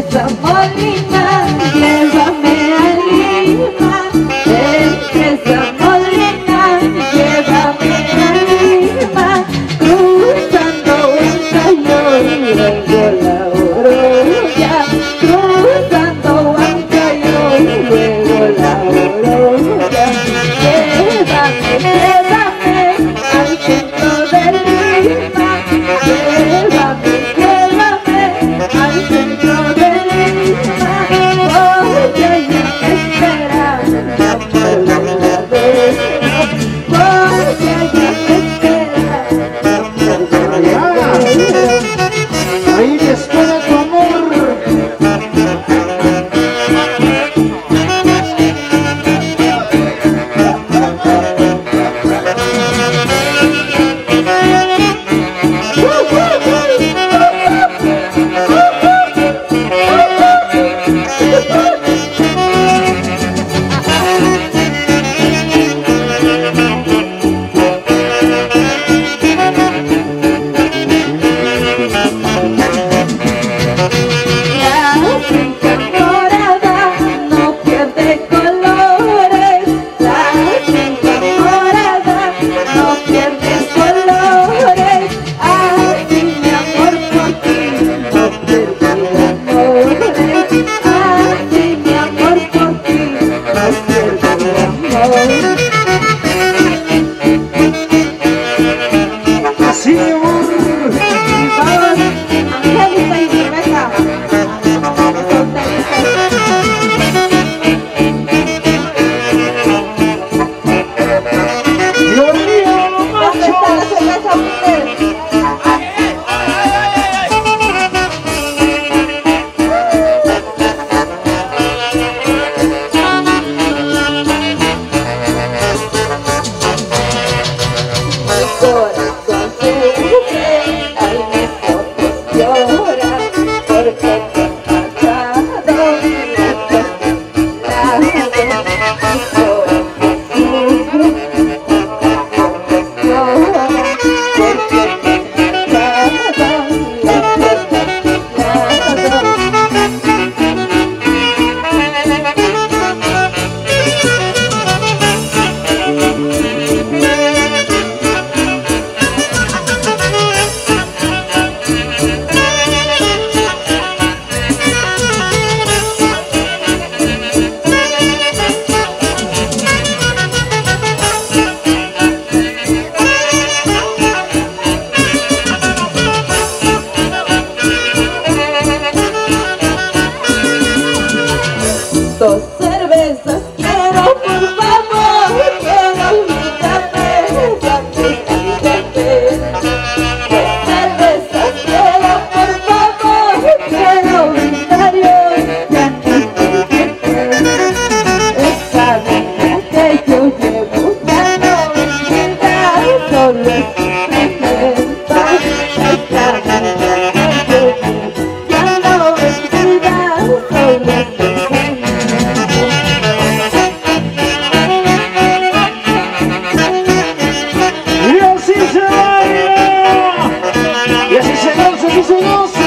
esa molina, llévame a Lima. Entre esa molina, llévame a Lima. Cruzando un caño y luego la Oroya. Cruzando un caño y luego la Oroya. Llévame, llévame al centro de Lima. Llévame, llévame al centro de Lima. Porque ella me espera en la puerta de la vecina. Porque ella me espera en la puerta de la vecina. Ahí te espera tu amor. Sí, amor. Angélica y Rebeca. Gloria, ¿Dónde está la cerveza, Peter? Corazón sufre, ay mis ojos lloran, porque te he marchado lejos de mi lado. Mi corazón sufre, mis ojos lloran, porque te he marchado lejos de mi lado. Dos cervezas quiero, por favor, quiero olvidarme, ya me olvídate. Dos cervezas quiero, por favor, quiero olvidarme, ya me olvídate. Esa vida que yo llevo ya no me queda, solo es un secreto. Esa vida que yo llevo ya no me queda, solo es un secreto. Y así se baila. Y así se goza, así se goza.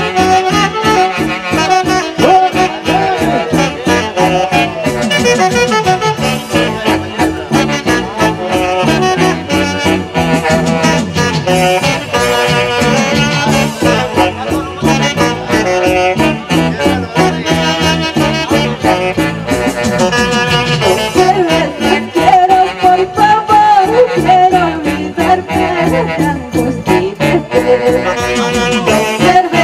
Cerveza quiero, por favor, quiero olvidarme de angustia y de sed.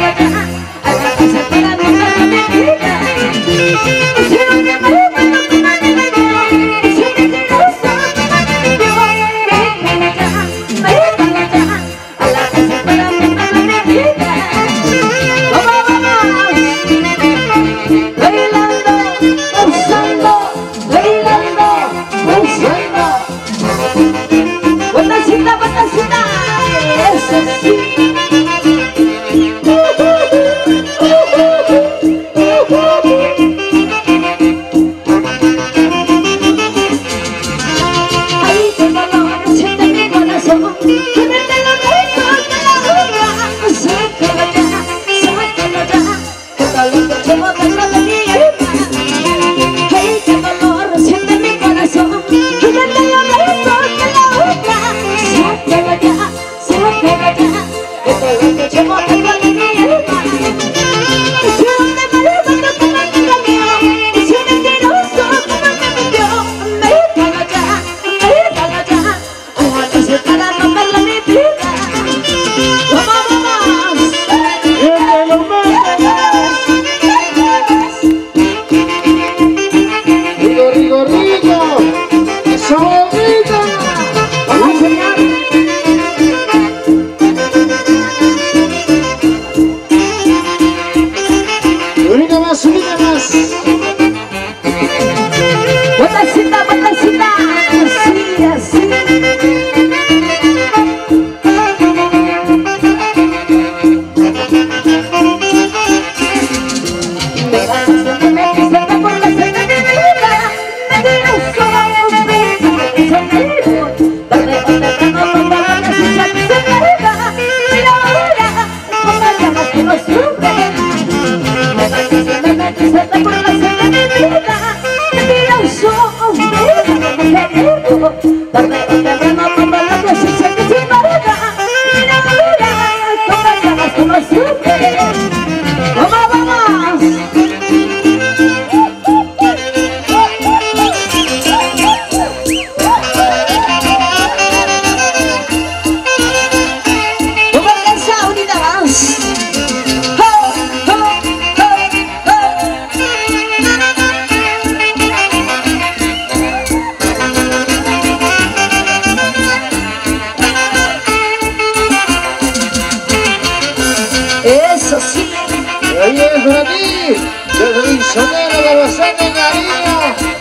Eso sí. Ahí es para ti, desde el sonero de bastante cariño.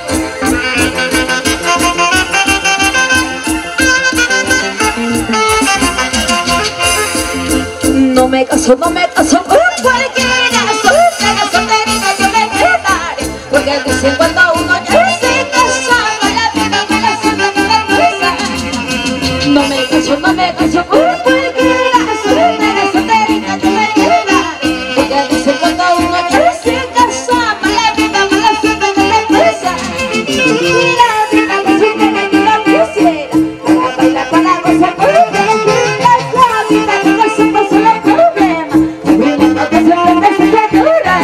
No me caso con cualquiera, soltera, solterita, yo me quedaré. Porque dicen cuando uno ya se casa, la vida me la siento que la cosa. No me caso con cualquiera, soltera, solterita, yo me quedaré. Porque dicen cuando uno ya se casa, la vida me la siento que la cosa. La vida me suena que la quisiera, para bailar, para gozar, para la vida que no se pasa la problema. No te sorprendes que te dura.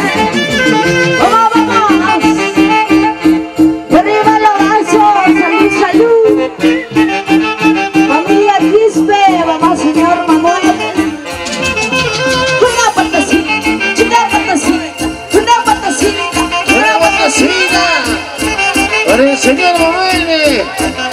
Vamos. Y arriba los brazos, salud, salud. Familia Quispe, mamá, señor Manuel. Una patacita, una patacita, una patacita, Una patacita para el señor Manuel.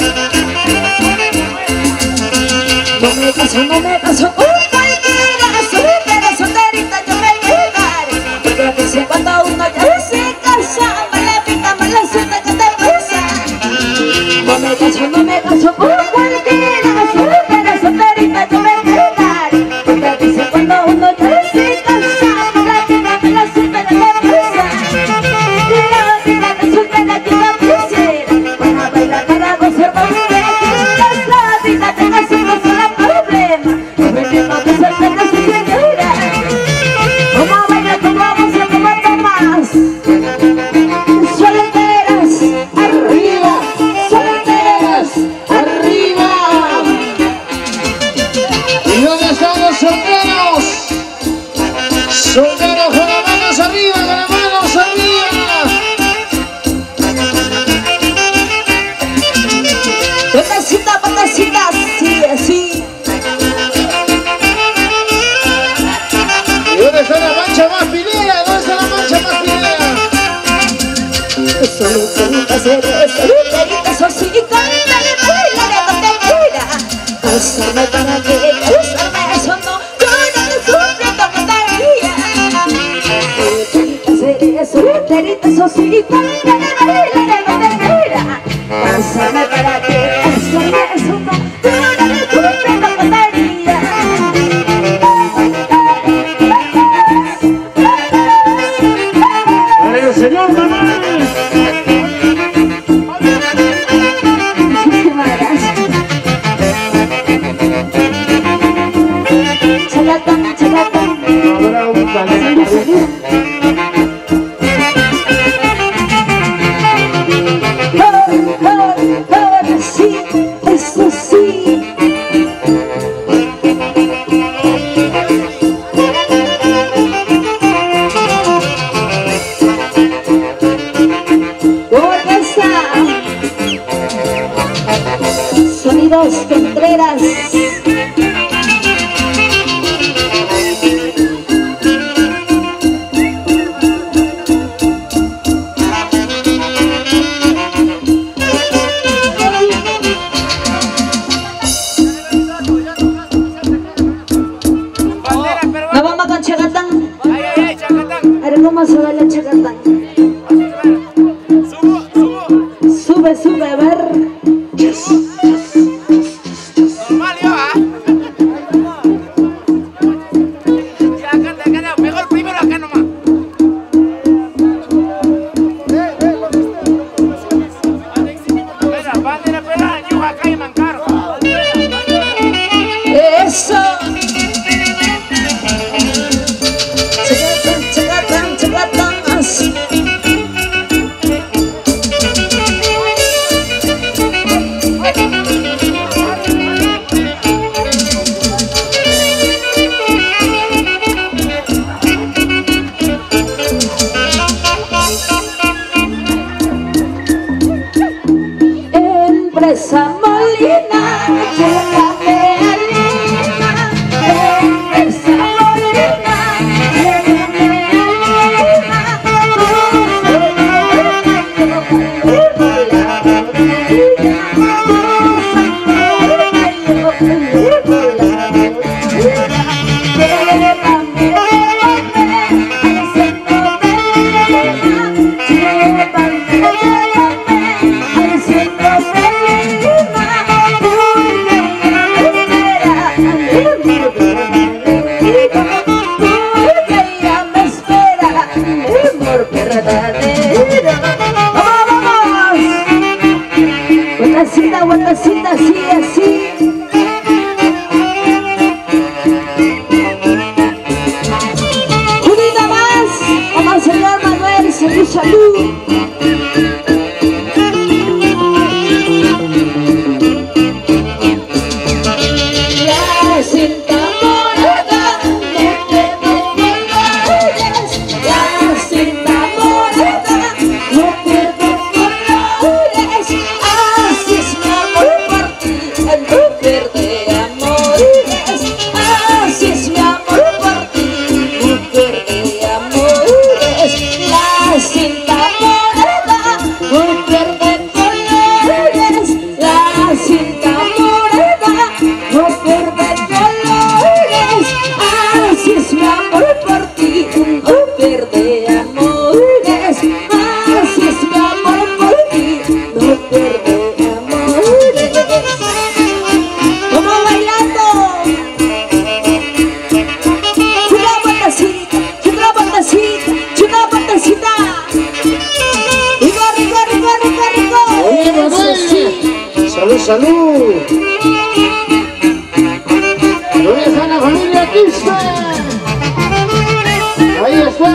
no me caso con cualquiera, soltera, solterita, yo me quedaré. Porque dicen cuando uno ya se casa, la vida me la suelta que te pasa. No me caso con cualquiera, soltera, solterita, yo me quedaré. Porque dicen cuando uno ya se casa, la vida me la suelta que te pasa. La vida me suelta que te quisiera, para bailar, para gozar, para la vida te hace pasar problema. No me tengo que sorprender si señora. Vamos a bailar, vamos a tomar más. Solteras, arriba, solteras, arriba. ¿Y dónde están los solteros? Solteros con las manos arriba, con las manos arriba. Patacita, patacita, así, así. ¿Y dónde están mancha más pilera? ¿Dónde está la mancha más pilera? Solterita seré, solterita sosita, dale, baila, donde quiera. Pásame para que usarme eso no, yo no te sufro como daría. Solterita seré, solterita sosita, dale, baila, donde quiera. Pásame para que usarme eso no, yo no te sufro como daría. ¡Dale, señor Manuel! Sonidos Contreras. Nos vamos con Chacatán. A ver cómo se baila Chacatán. Sube, sube, a ver. Eso. Chacatán, Chacatán, así. Empresa Molina, llévame a Lima. Empresa Molina, llévame a Lima. Vueltecita, así, así. Unita más, vamos al señor Manuel, salud, salud. La cinta morada, no tengo colores. La cinta morada, no tengo colores. Así es mi amor por ti, el mujer de amores. Así es mi amor por ti, mujer de amores. La cinta morada, mujer de colores. La cinta morada, mujer de colores. Así es mi amor por ti, mujer de amores. Así es mi amor por ti, mujer de amores. Vamos bailando. Una vueltecita, una vueltecita, una vueltecita. Rico, rico, rico, rico, rico. Oye, Manuel. Salud, salud. ¿Dónde está la familia Quispe? Ahí está.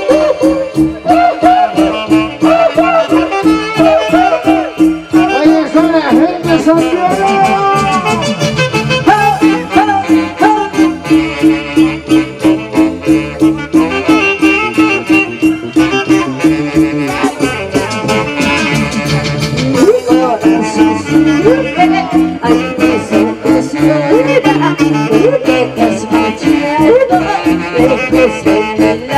Ahí está la gente de Santiago. Porque te has marchado, lejos de mi lado.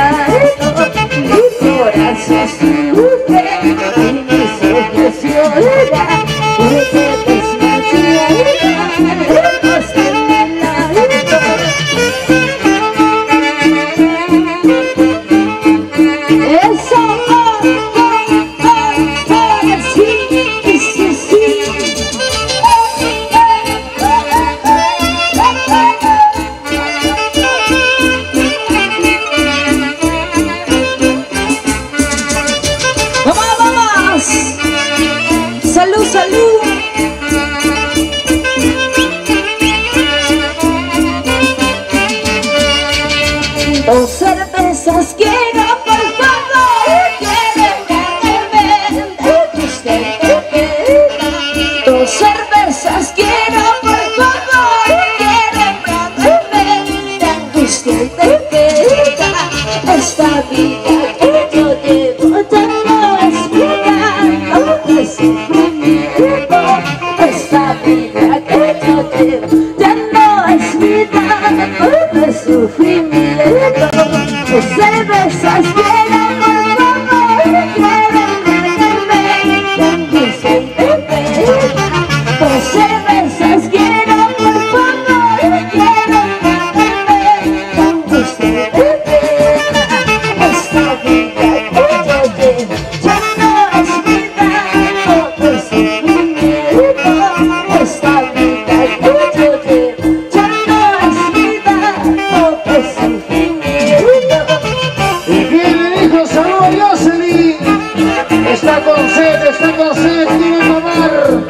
cervezas quiero, por favor, quiero embriagarme de tus cervezas. 2 cervezas quiero, por favor, quiero embriagarme de angustia y tristeza. Esta vida que yo llevo ya no es vida, no es sufrimiento. Esta vida que yo llevo ya no es vida, no es sufrimiento. 2 cervezas quiero, por favor, quiero embriagarme de angustia y tristeza. 2 cervezas quiero, por favor, quiero embriagarme de angustia y tristeza. Esta vida que yo llevo ya no es vida, no es sufrimiento. Esta vida que yo llevo ya no es vida, no es sufrimiento. Y bien le dijo, salud Jocelyn. Está con sed, quiere tomar.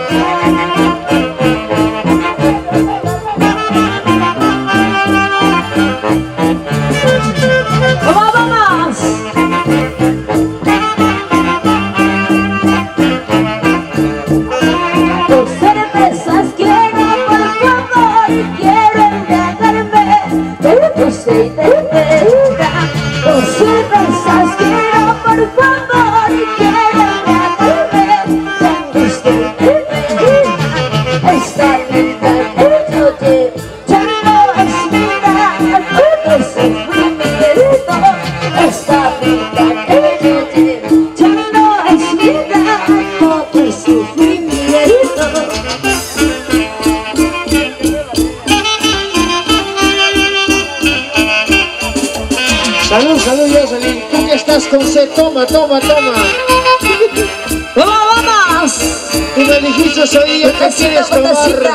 ¡Vamos, vamos! Dos cervezas quiero, por favor, quiero embriagarme de tu cerveza. 2 cervezas quiero, por favor, quiero embriagarme de angustia y tristeza. Esta vida que yo llevo ya no es vida, no es sufrimiento. Esta vida que yo llevo ya no es vida, no es sufrimiento. Salud, Jocelyn. Tú que estás con sed, toma. ¡Vamos, vamos! Tú me dijiste hoy día que quieres tomar.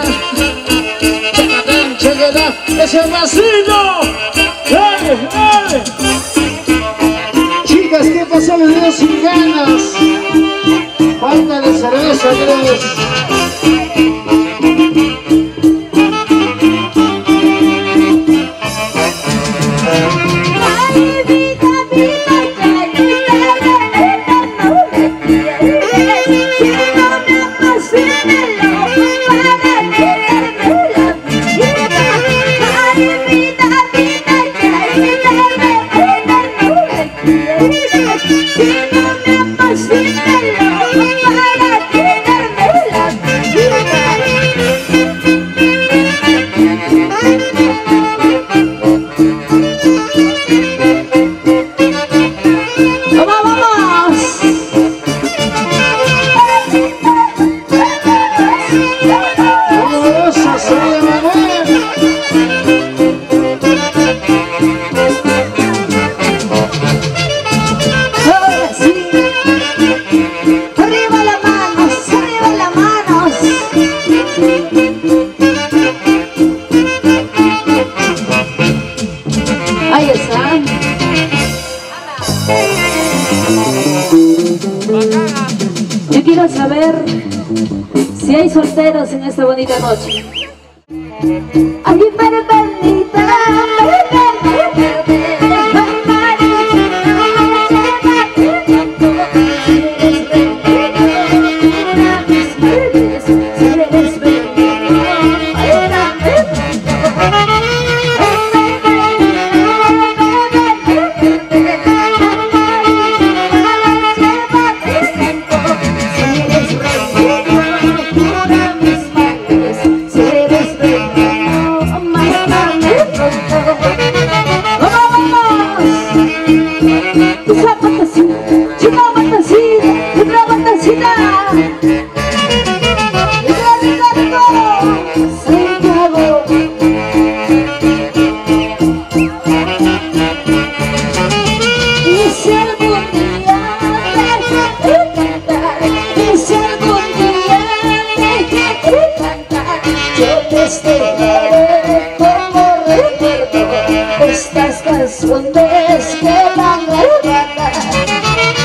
Chacatán, ese vasito. ¡Dale, dale! Chicas, ¿qué pasó? Les veo sin ganas. Falta de cerveza, creo. Ay, vida, vida, no me quieres. Si no me amas, dímelo para quitarme la vida. Ay, vida, vida, no me quieres. Si no me amas, dímelo para quitarme la vida. Ahí está. Yo quiero saber si hay solteros en esta bonita noche. Ay, pervertida, estas canciones que van a cantar.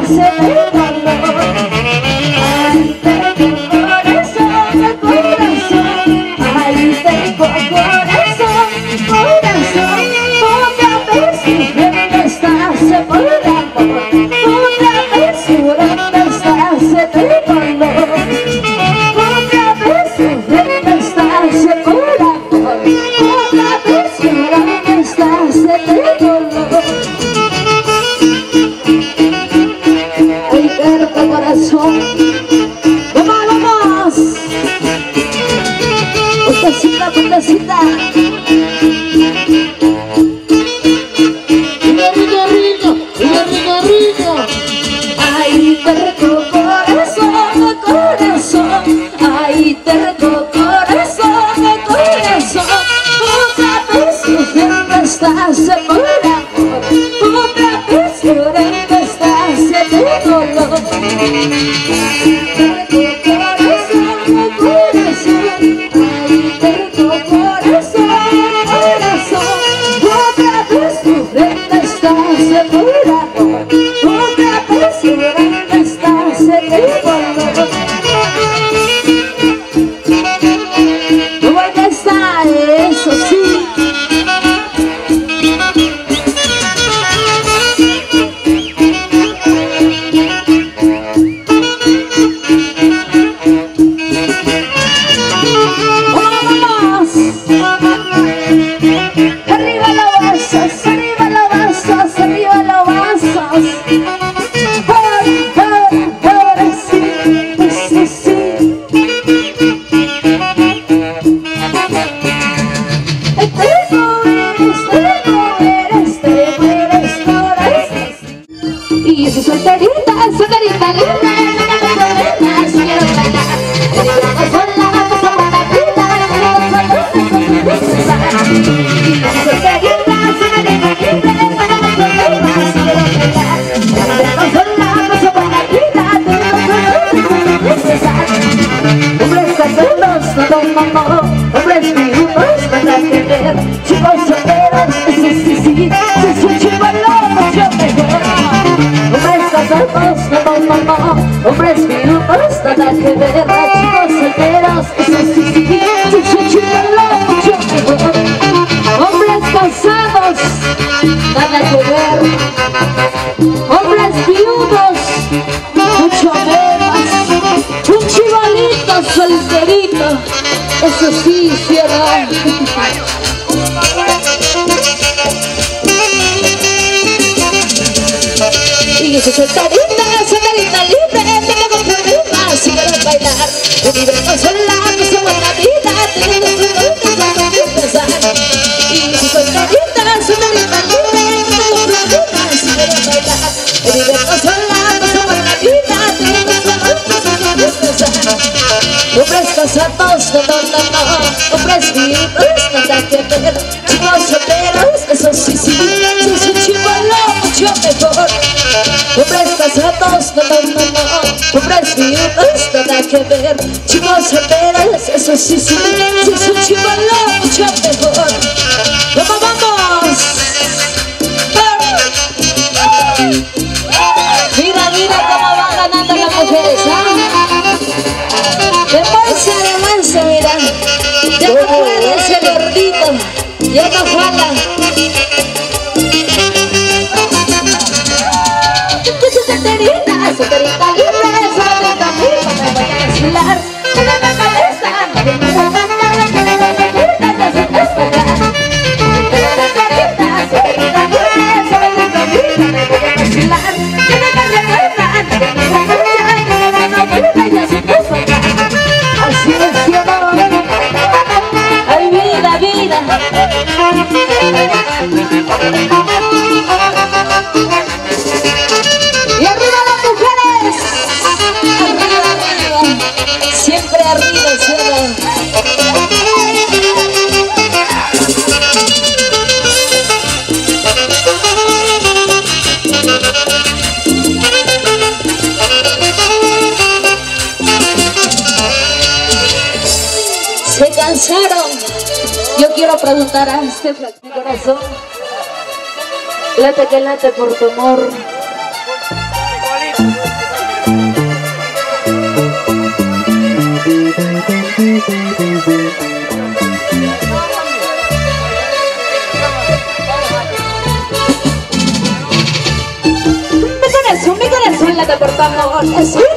se te dolor. Ahí tengo corazón, corazón. Ahí tengo corazón, corazón. Otra vez sufriendo estás por amor. Otra vez sufriendo estás de dolor. Otra vez sufriendo estás por amor. Otra vez sufriendo estás de dolor. Ay, perro corazón. ¡Vamos, vamos! Puntacita, puntacita. Ay, terco corazón, corazón. Ay, terco corazón, corazón. Otra vez sufriendo estás por amor. Otra vez llorando estás de dolor. Terco corazón, corazón. Ay, terco corazón, corazón. Otra vez sufriendo estás por amor. Otra vez llorando estás de dolor. ¿Dónde está eso? Sí. ¡Vamos! Arriba los vasos, arriba los vasos, arriba los vasos. Ahora sí, sí, sí. Te mueres corazón. Y su solterita, solterita linda, no si quiero bailar. Vamos sola, vamos a la vida, y su solterita, solterita linda, si quiero bailar. Vamos sola, vamos a la vida, hombres casados, no, hombres viudos, nada que ver. Chicos solteros, sí, si su chivolo mucho mejor. Hombres casados, no, hombres viudos, nada que ver. Chicos solteros, sí, su chivolo mucho mejor. Hombres casados, nada que ver. Hombres viudos, mucho menos. Un chibolito solterito, eso sí hicieron. Y su solterita, solterita libre, tengo problema si quiero bailar. Un libreto sola, pues somos la vida, tengo problemas para empezar. Y su solterita, solterita libre, tengo problemas si quiero bailar. Un libreto sola, pues somos la vida, tengo problemas para empezar. Hombres casados, no, hombres viudos, nada que ver. Chicos solteros, eso sí, su chivolo mucho mejor. Hombres casados, no, hombres viudos, nada que ver. Chicos solteros, eso sí, su chivolo mucho mejor. ¡Vamos! Mira cómo van ganando las mujeres, ¿ah? De mansa, mira. Ya no puede ese gordito, ya no jala. Solterita libre, solterita misma, me voy a vacilar. En la cabeza, así es, ay, vida. Y arriba las mujeres, arriba, siempre arriba, cielo. Se cansaron. Yo quiero preguntar a este flaco, mi corazón, late que late por tu amor. Mi corazón late por tu amor, es un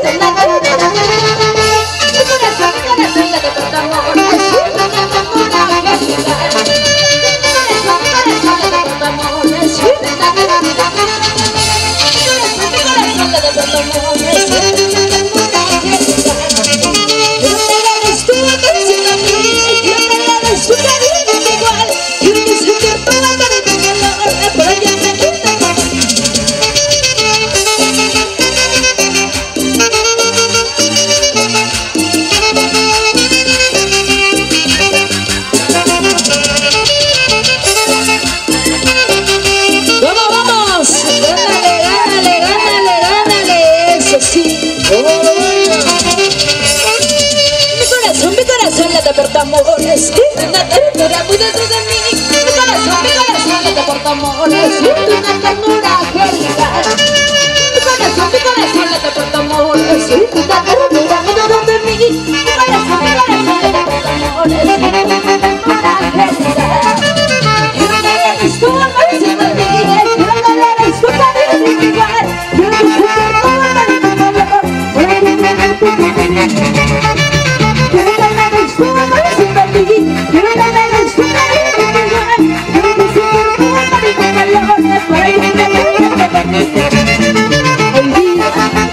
una ternura muy dentro de mí. Mi corazón late por tu amor, siento una ternura angelical. Mi corazón late por tu amor, siento una ternura muy dentro de mí. Mi corazón late por tu amor, siento una ternura angelical. Quiero que le des tu amor sin mentir, quiero que le des tu cariño igual. Quiero que se te ponga en tu calor, quiero que le des tu amor sin mentir. Quiero que le des tu amor sin mentir. Quiero que me des tu cariño igual. Quiero que se te ponga en tu calor, por ahí que me permite. Hoy día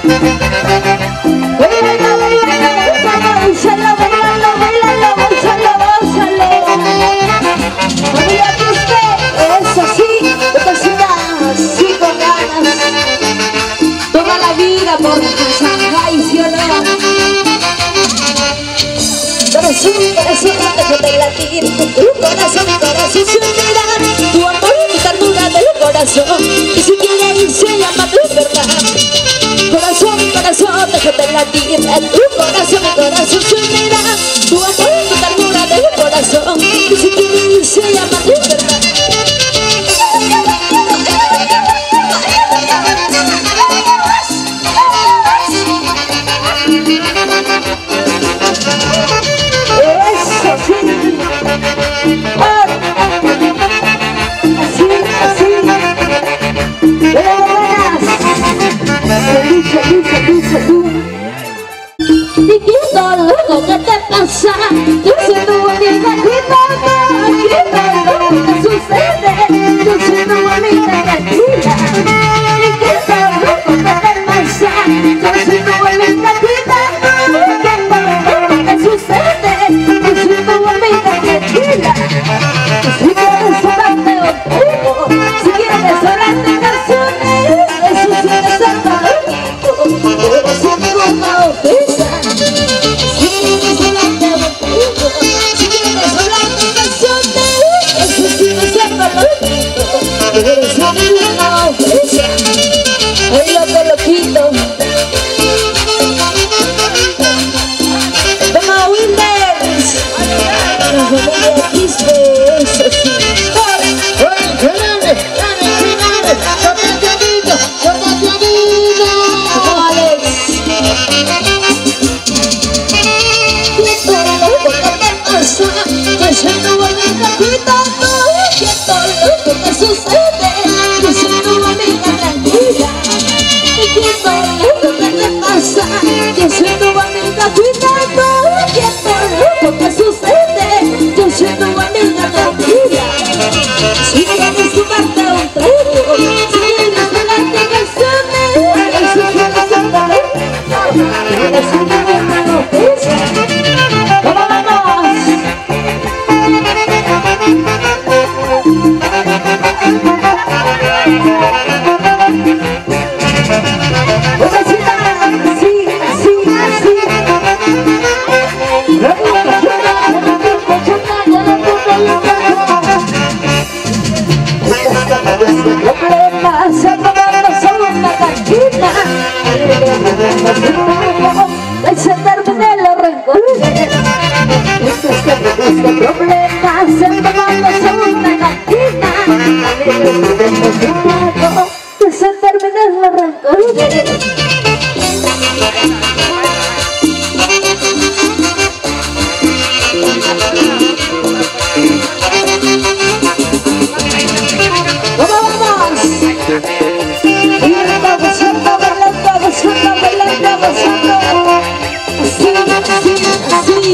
bailando, gózalo, bailando, gózalo, gózalo. Familia triste, eso sí, cosita así con ganas. Toda la vida por traicionar. Corazón, déjate latir. Tu corazón se unirá. Tu amor y tu ternura del corazón. Y si quiere irse, llama de verdad. Corazón, déjate latir. Tu corazón se unirá. Tu amor y tu ternura del corazón. Y si quiere irse, llama de verdad. Diciendo loco, ¿qué te pasa? Yo soy tu amiga, cuidado, lo que sucede. Yo soy tu amiga, tranquila. Diciendo loco, ¿qué te pasa? Yo soy tu amiga, cuidado, lo que sucede. Yo soy tu amiga, tranquila. Si quieres hablarte un poco, si quieres hablarte canciones, eso sí es ser bonito, pero sin ninguna ofensa. Ay, loquito. Toma Winders. La familia triste, eso sí. Alex. Quieto, loco, ¿qué te pasa? Yo soy tu amiga, cuidado. Quieto, loco, ¿qué sucede? Yo soy tu amiga, tranquila. Quieto, loco, ¿qué te pasa? Yo soy tu amiga, cuidado. Quieto, loco, ¿qué sucede? Yo soy tu amiga, tranquila. Si quieres tomarte un trago, si quieres hablarte canciones, eso quiero ser talento. Pero sin ninguna ofensa. ¿Cómo vamos? Pues así, así. Problemas se tomando solo una cantina. Que se termine los rencores. Problemas se tomando solo una cantina. Que se termine los rencores.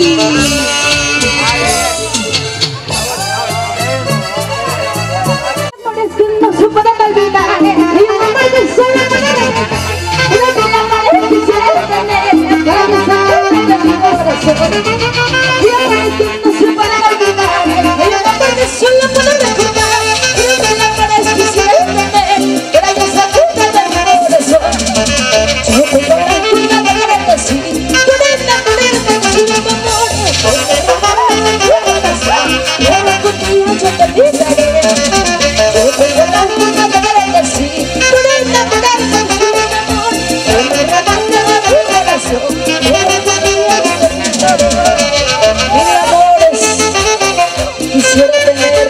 Amores que no se pueden olvidar, hay un amor que solo puede regalar. Una vida para él quisiera tener, para deshacerme de mi corazón. Y amores que no se pueden olvidar, hay un amor que solo puedo recordar. Una vida para él quisiera tener, para deshacerme de mi corazón. Yo tengo la culpa de quererte así, por enamorarme de tu amor. Por enamorarme de tu corazón, y ahora contigo yo te olvidaré. Yo tengo la culpa de quererte así, por enamorarme de tu amor. Por enamorarme de tu corazón, y ahora contigo yo te olvidaré. Mil amores quisiera tener,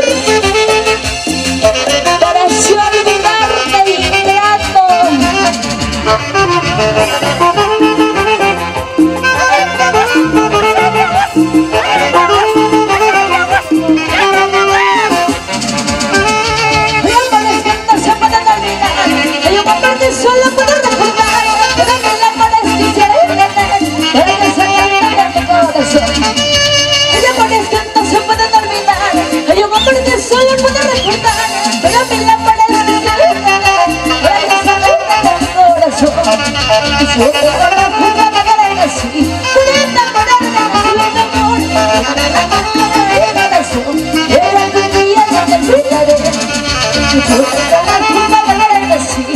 para así olvidarte ingrato. Solo puedo recordar, pero mil amores quisiera tener, para deshacerme de mi corazón. Hay amores que no se pueden olvidar, hay un amor que solo puedo recordar, pero mil amores quisiera tener, para deshacerme de mi corazón. Yo tengo la culpa de querer así, por enamorarme de tu amor. Por enamorarme de mi corazón, pero algún día yo te olvidaré. Yo tengo la culpa de querer así,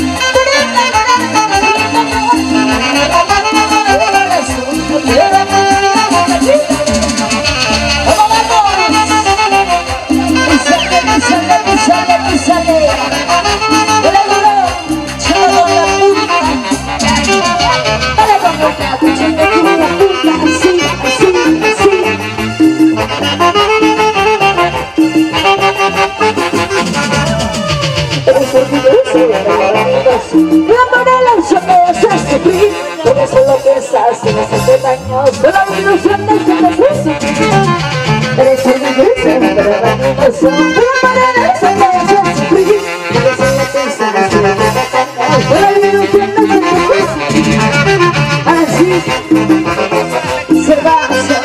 Eres solo piensas en hacerte daño, solo la ilusión de que me puso. Eres el dulce, pero la ilusión, pero para eso me haces sufrir. Eres solo piensas en hacerte daño, solo la ilusión de que me puso. Así se va a hacer.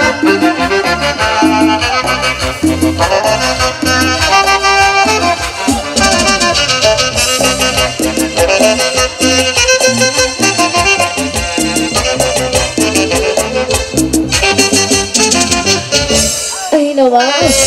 No más.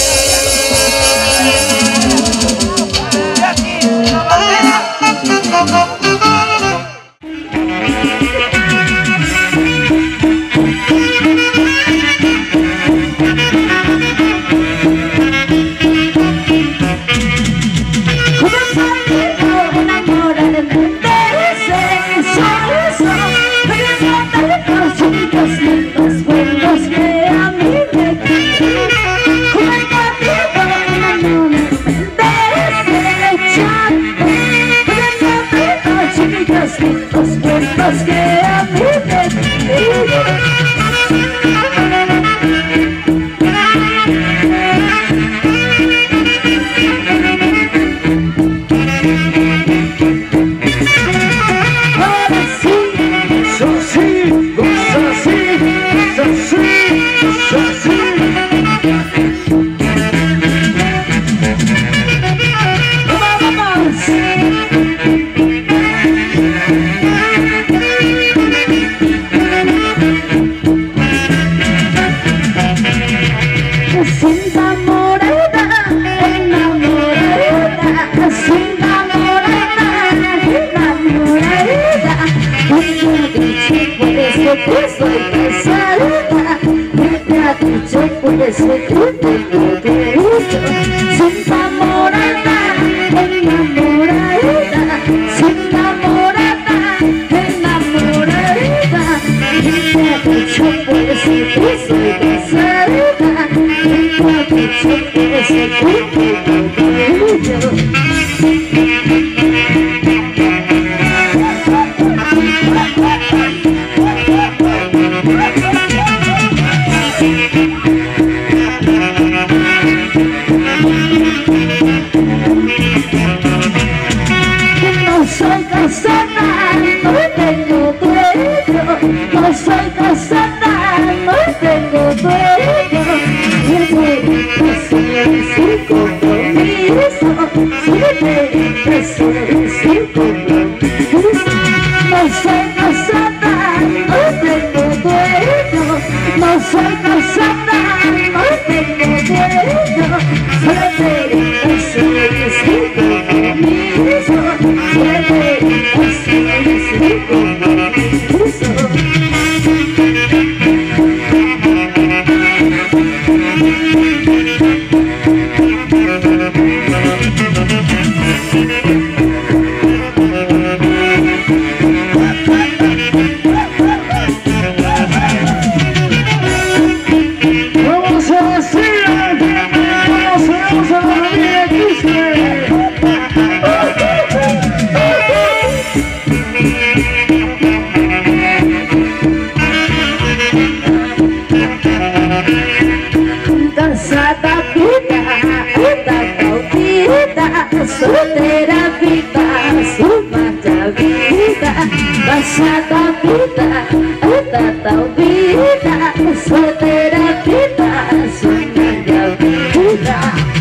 Los que a mí me piden. Ahora sí, eso sí, eso sí, eso sí, eso sí. Vamos. Que soy casada, me ha dicho por eso que te gusto. Sin enamorada, enamorada, sin enamorada, enamorada. Me ha dicho por eso que soy casada, me ha dicho por eso que te gusto. soy casada, no tengo dueño. No soy casada, no tengo dueño. no tengo dueño, no soy casada, no tengo dueño, solo soy compromiso, soltera vida, su mata vida, pasada vida, tata vida, soltera vida, su mata vida.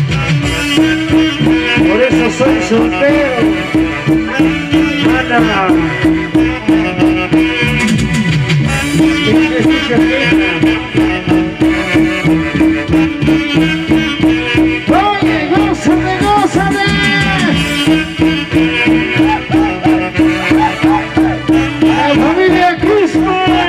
Por eso soy soltero. Ana. Oye, gózame, gózame. La familia Crisman.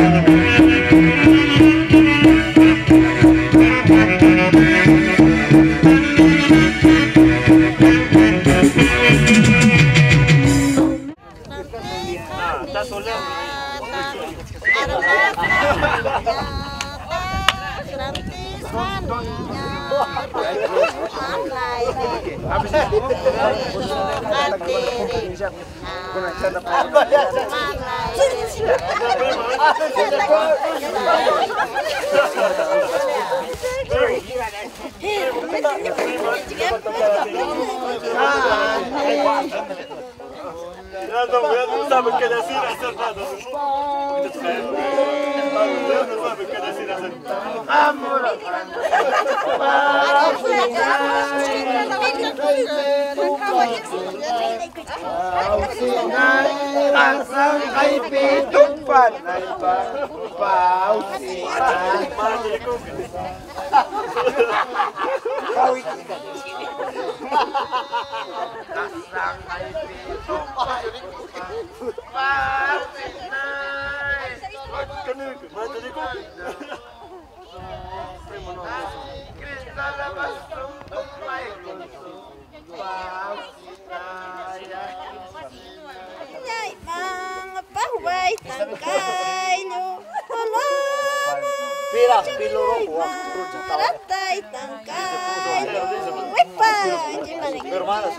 Está soleado. Ya no saben qué decir hace rato. Ya no saben qué decir hace rato. Pira, piloro, hermanos,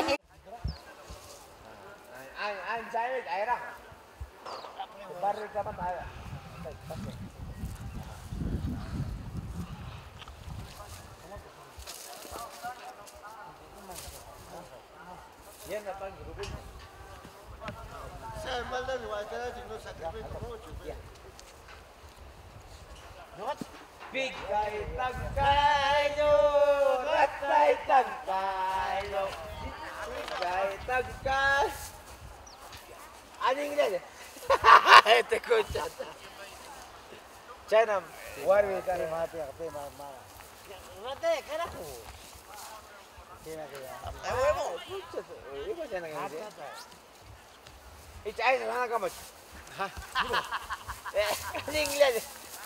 Bigay tangkayo, ratay tangkayo, bigay tangkay. Ano yung ganyan? Ito ko chata. Chana, warwi ka rin mati ako, mama. Mati, kaya ko. Kaya kaya. Ay mo, pucha to. Iba siya na ganyan. Ay, sana ka mo. Ha? Ano yung ganyan?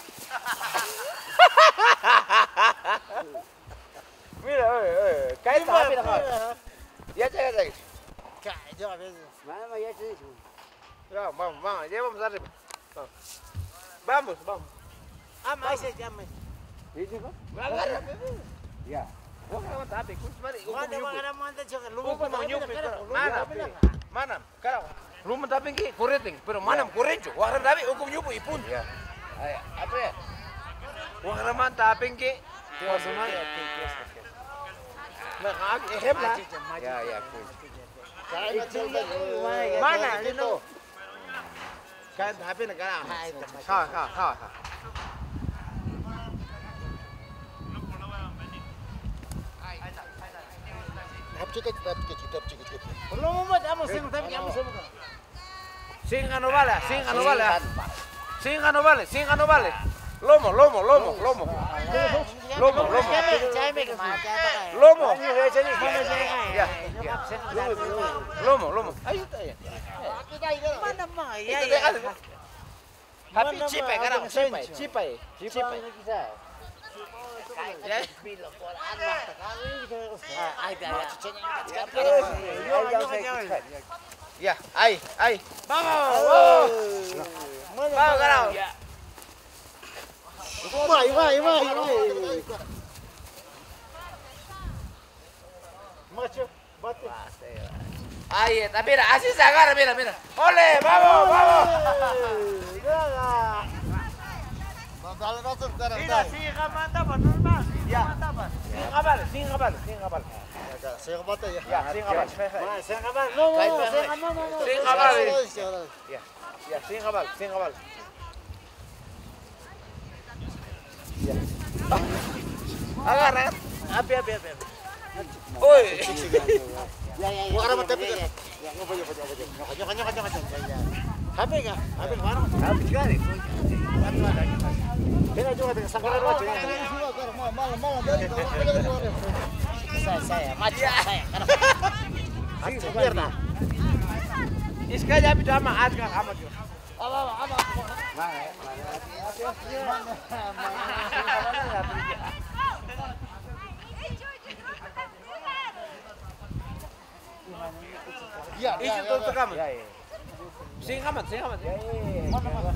Mira, cae rápido, ya llega, ya. Yo a veces. Vamos, ya te digo. Vamos, ya vamos arriba. Vamos. Ah, mais se llama. ¿Dice qué? Agarra, ya. Vamos a matar, Manam, cara. Rumah tapi ki koreting, pero manam korencho. Wah, tapi hukum nyupu ipun. Ya. Apa ya? Wah, raman taping ki. Tuasaman. Nah, ehem lah. Ya. Mana itu? Kan tapi negara. Ha. Tap cekit. Belum mau, kamu sing tapi kamu semua. Singa no vale. Singa no vale. Lomo. Lomo. Ya. Lomo. Ayo ya. Mana mah ya. Happy cipai karang, cipai. Ya, ai. Vamos. Vamos karang. Vai. Macho, bate. Ahí está, mira, así se agarra, mira. ¡Ole, vamos! Mira, siga mantap normal. Ya. Sin jabal. Saya bate ya. Ya, sin jabal. Saya kabar. No. Sin jabal. Ya, sin jabal. Ya. Agarra. Api. Uy. Gua karena mati pikir. Ya, ngopo. Hape mana? Habis sekali. Kena juga dengan sangkar rojo. Malam dari saya mati saya. Karena biar dah. इसका जा भी drama आज का amat juga. Itu tuh kamu. Sing amat. Mana.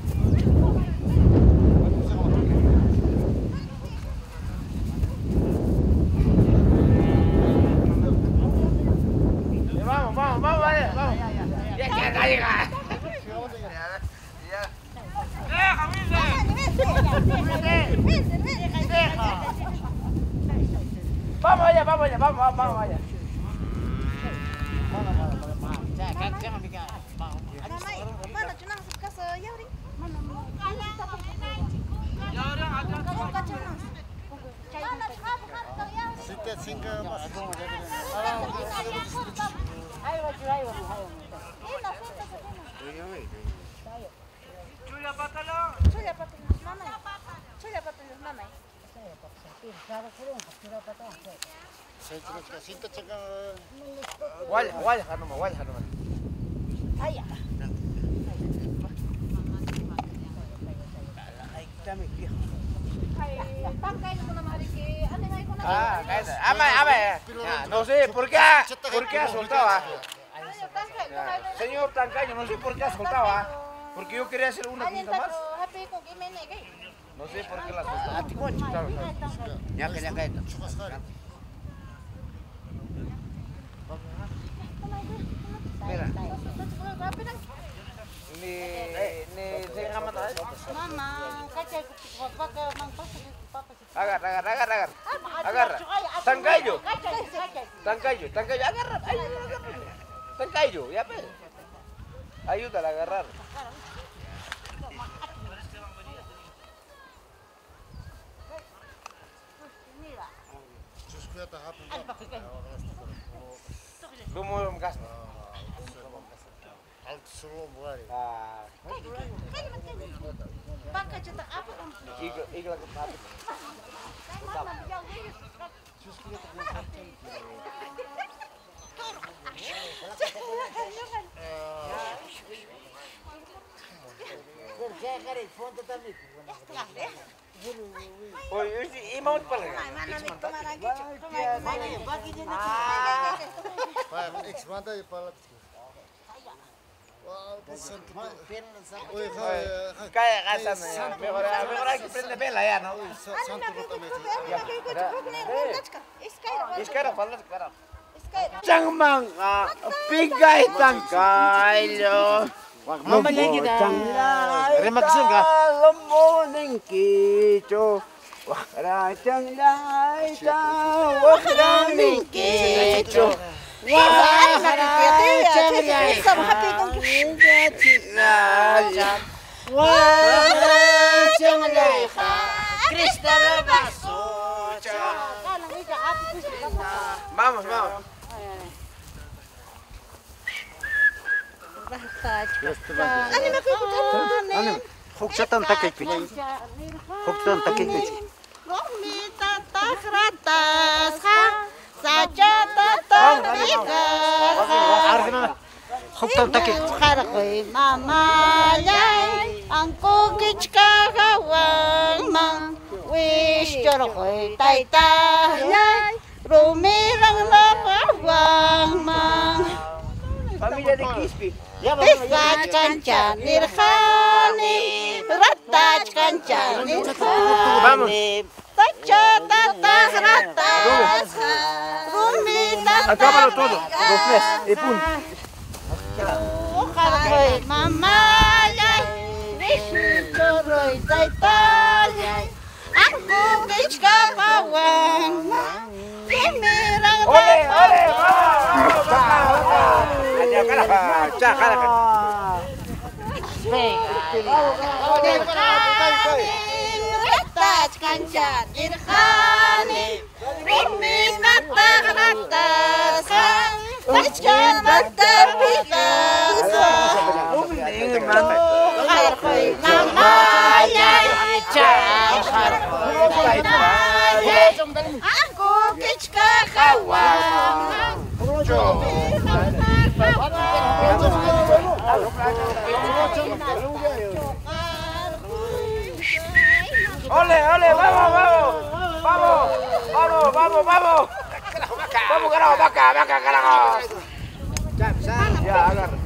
Vamos, vaya. Ya queda ahí, Vamos allá. Wajah kan nomor. No sé por qué ha soltado. Señor Tancayo, no sé por qué ha soltado. Porque yo quería hacer una pinta más. No sé por qué la soltó. Ya que Mira. Agarra. Tancayo, agarra. Tancayo, ya pues. Ayúdala a agarrar. Belum gas. Imam pala. Kayak kasar mejor hay que prende vela ya, ¿no? Iskara pala sekarang. Cangmang pigay Tangkayo. Mamanya kita. Terima kasih enggak? Lemoning kico. Rajang lai tawak raning kico. Wah, rajang lai Wah, rajang lai Kristal Basuca. Vamos. Hukchatan takaykuch. Hukchatan takaykuch. Romita tajratasqa sachata tarpiqa Hukchatan takay. qarqay mamayay ankukichka hawanman wishchurqay taytayay rumirang hawanman Familia de Quispe. Tijach kanchan nirjani ratach kanchan nirjani tachata tajratas rumita Acábalo todo. Los tres. Y pum. Ojalá mamaya wishchurqay taytayay ankukichka hawanman rumirang ¡Ole, ole! ¡Vamos! ¡Caraja! Ratach kanchan nirjani rumita tajratas tachata tarpiqas qarqay mamayay qarqay ankukichka hawanman ¡Ole, ole! ¡Vamos, vamos! ¡Vamos! ¡Vamos, vamos, vamos! ¡Vamos, carajo! ¡Vaca, vaca, carajo! Ya, agarra.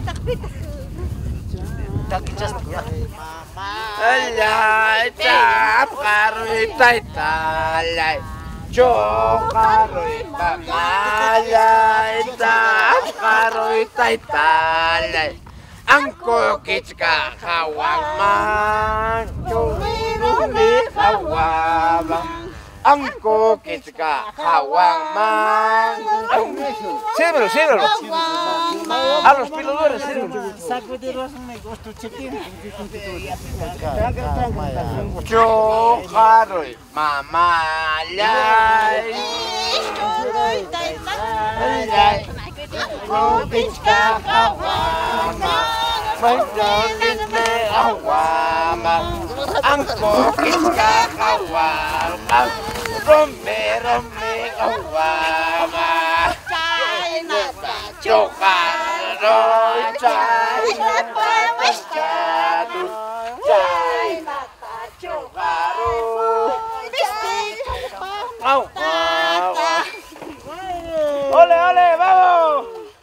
Alay, tap, karoy, tay, talay. Chokaroy, pamalay, tap, karoy, tay, talay. Ang kukichka hawaman, churumi hawaman. Ang kukichka hawaman. Sírvelo, sírvelo. A los piladores, sírvelo. Chokaroy, mamalay. Kukichka hawaman. Magdalene hawaman. Ang kukichka hawaman. Rompe, rompe hawaman. Chokaroy, China, Pawashadu. China, Chokaroy. ¡Ole, ole! ¡Vamos!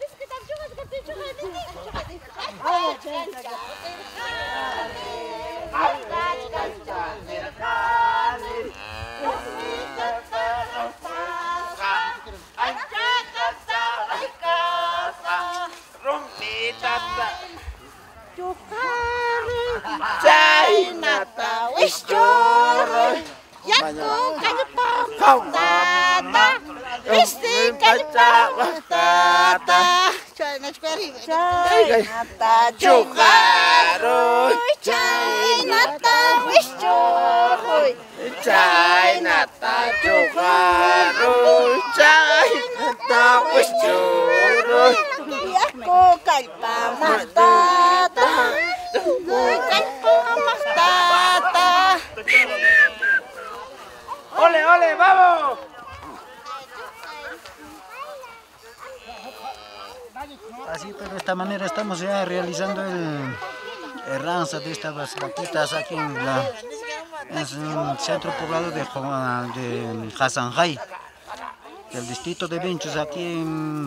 Chainata wishchurqay yaku kallpamantata wisti kallpamantata chaynata chukaroy chaynata wishchurqay Chaynata chukaroy chaynata wishchurqay yaku kallpamantata ¡Ole, ole! ¡Vamos! Así, pero de esta manera estamos ya realizando el ranza de estas vaquitas aquí en el centro poblado de Hasanjay, del distrito de Benchos, aquí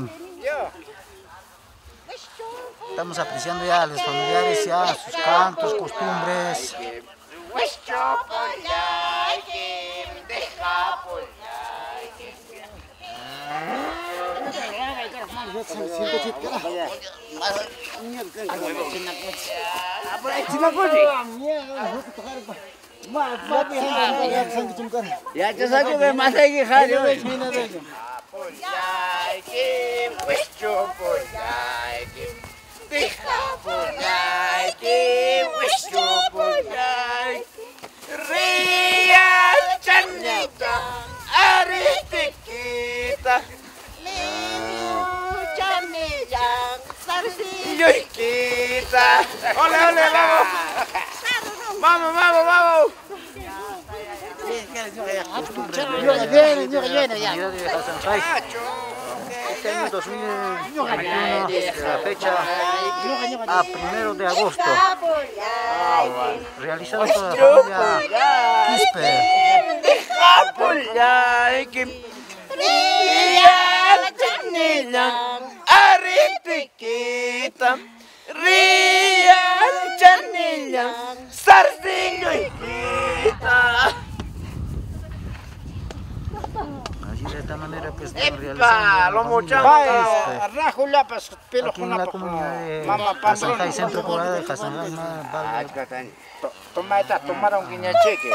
estamos apreciando ya a los familiares, ya sus cantos, costumbres. Ya te saco de más de guijarro. Yo ¡Ole, ole, vamos! ¡Vamos, vamos, vamos! Este año 2021, la fecha a 1 de agosto, realizado por la familia Quispe. Así de esta manera pues estamos realizando aquí en la comunidad de Hasanjay, centro poblado de Hasanjay. Tomaron guiña cheque.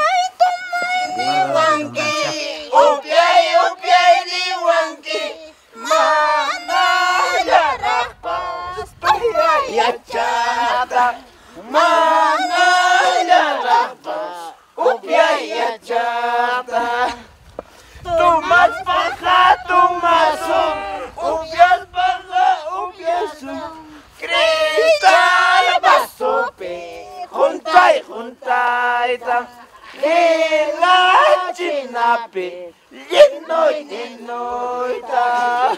Tumas paja, tumasum, ubias paja, ubiasum, cristal basope, juntai, juntai, tam, lila chinape, linoi, linoi, tam.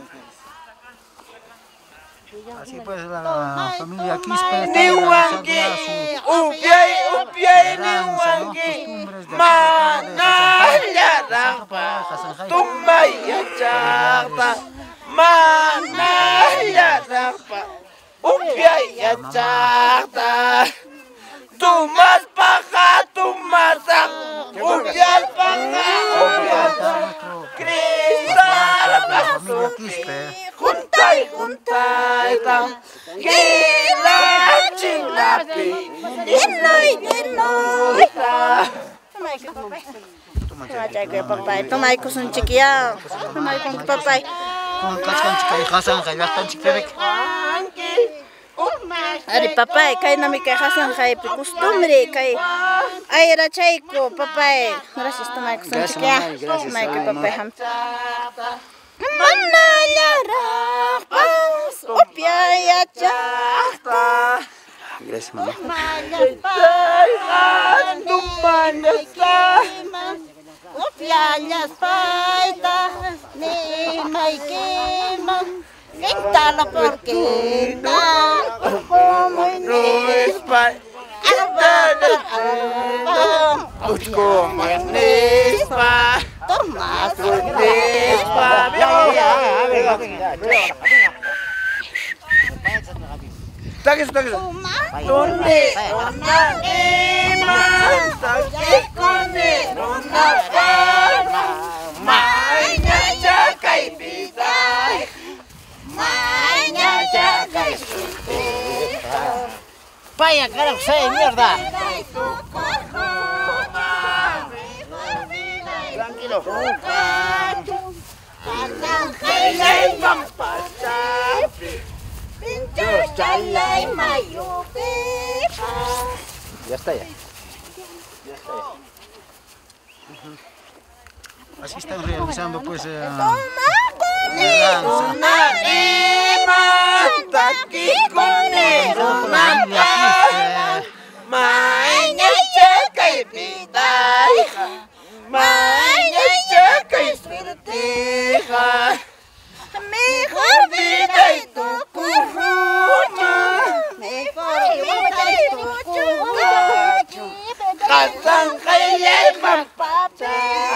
Así pues la familia Quispe está Ni wangi, ubiay, ni wangi, manaya rapa, tumaya chapa, manaya rapa, ubiay chapa, tumas paja, tumasak, ubias paja, ubiasam, cristal basope, juntai, juntai, tam, gila chinapi, ninoi, ninoi, tam. Tomay ko sun chikiya. Tomay ko papay. con kachkan chikai Hasanjay, llaqtan chikpepik. Ari papay, kay nami kay Hasanjay pi costumbre kay ay rachayko papay. Gracias tomay ko sun chikiya. Tomay ko papay ham. Manaya rapas, opya chata. Gracias, mamá. Opya paita, ni may kimang. Intala porque da como Nispa, como Nispa, Tomás Nispa, Takis. ¿Dónde? Vaya, carajo, sé, mierda. Tranquilo. Ya está ya. Así están realizando pues danza. Mejor vida y tu currucho, mejor vida y tu currucho. Hasanjay mapape,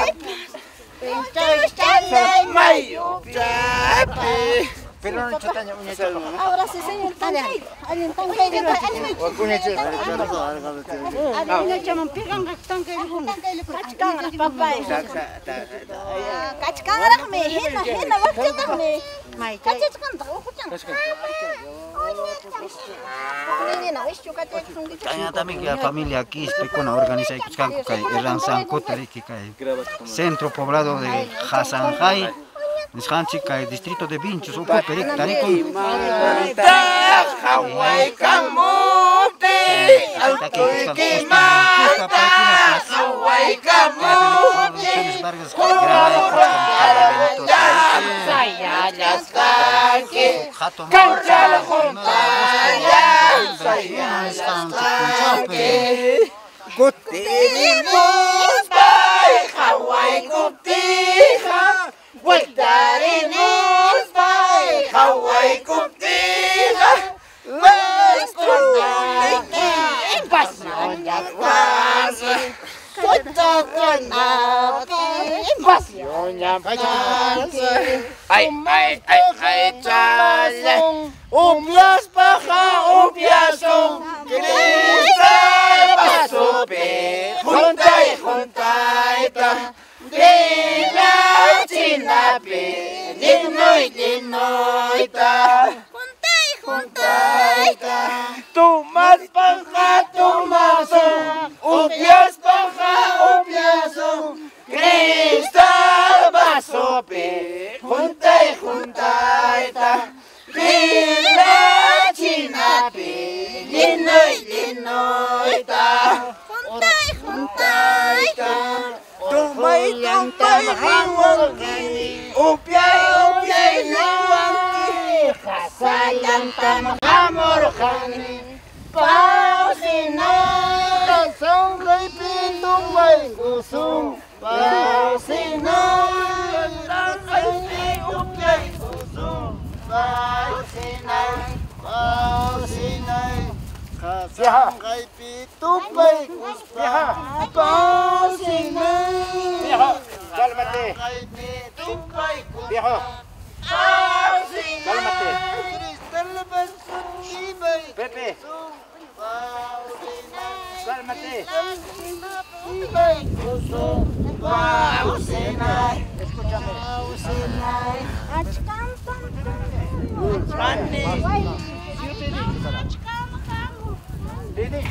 pinchos mayo chape. Pero no chutaña muñeca. Ahora sí, señor Tangay. Alin Tangay dito. Alin chaman pigang Tangay dito. Kachkang rak papay. Kachkang rak me hina wakchang me. Mai kachkang daw ko chang. Kaya también que la familia Quispe con organiza Ikuskanku kay Iran Sankotariki kay centro poblado de Hasanjay Nisqanchik kay distrito de Vinchos uku perik tarikun. Hawaii kamuti altuiki mata Hawaii kamuti sayayas kaki kanchal juntayas sayayas kaki Kutirinus bay Hawaii kutija Vueltarinus bay Hawaii kutija Pasión ya pasa, pasión ya pasa. Ay, chale. Upias paja, upias son. Cristal pasope, junta y juntaita. Lina chinape, linoita. Juntaita. Tumas paja, tumason. Upias paja, upiason. Cristal pasope, junta y juntaita. Lina chinape, linoita. Juntaita. Tumay, upiay, Hasayan amor khani pausina song lay pitung may kusum pausina ay uplay kusum pausina Hasang lay pitung may kusum pausina Cálmate viejo Cálmate. Pepe. Cálmate. Escúchame. Didi.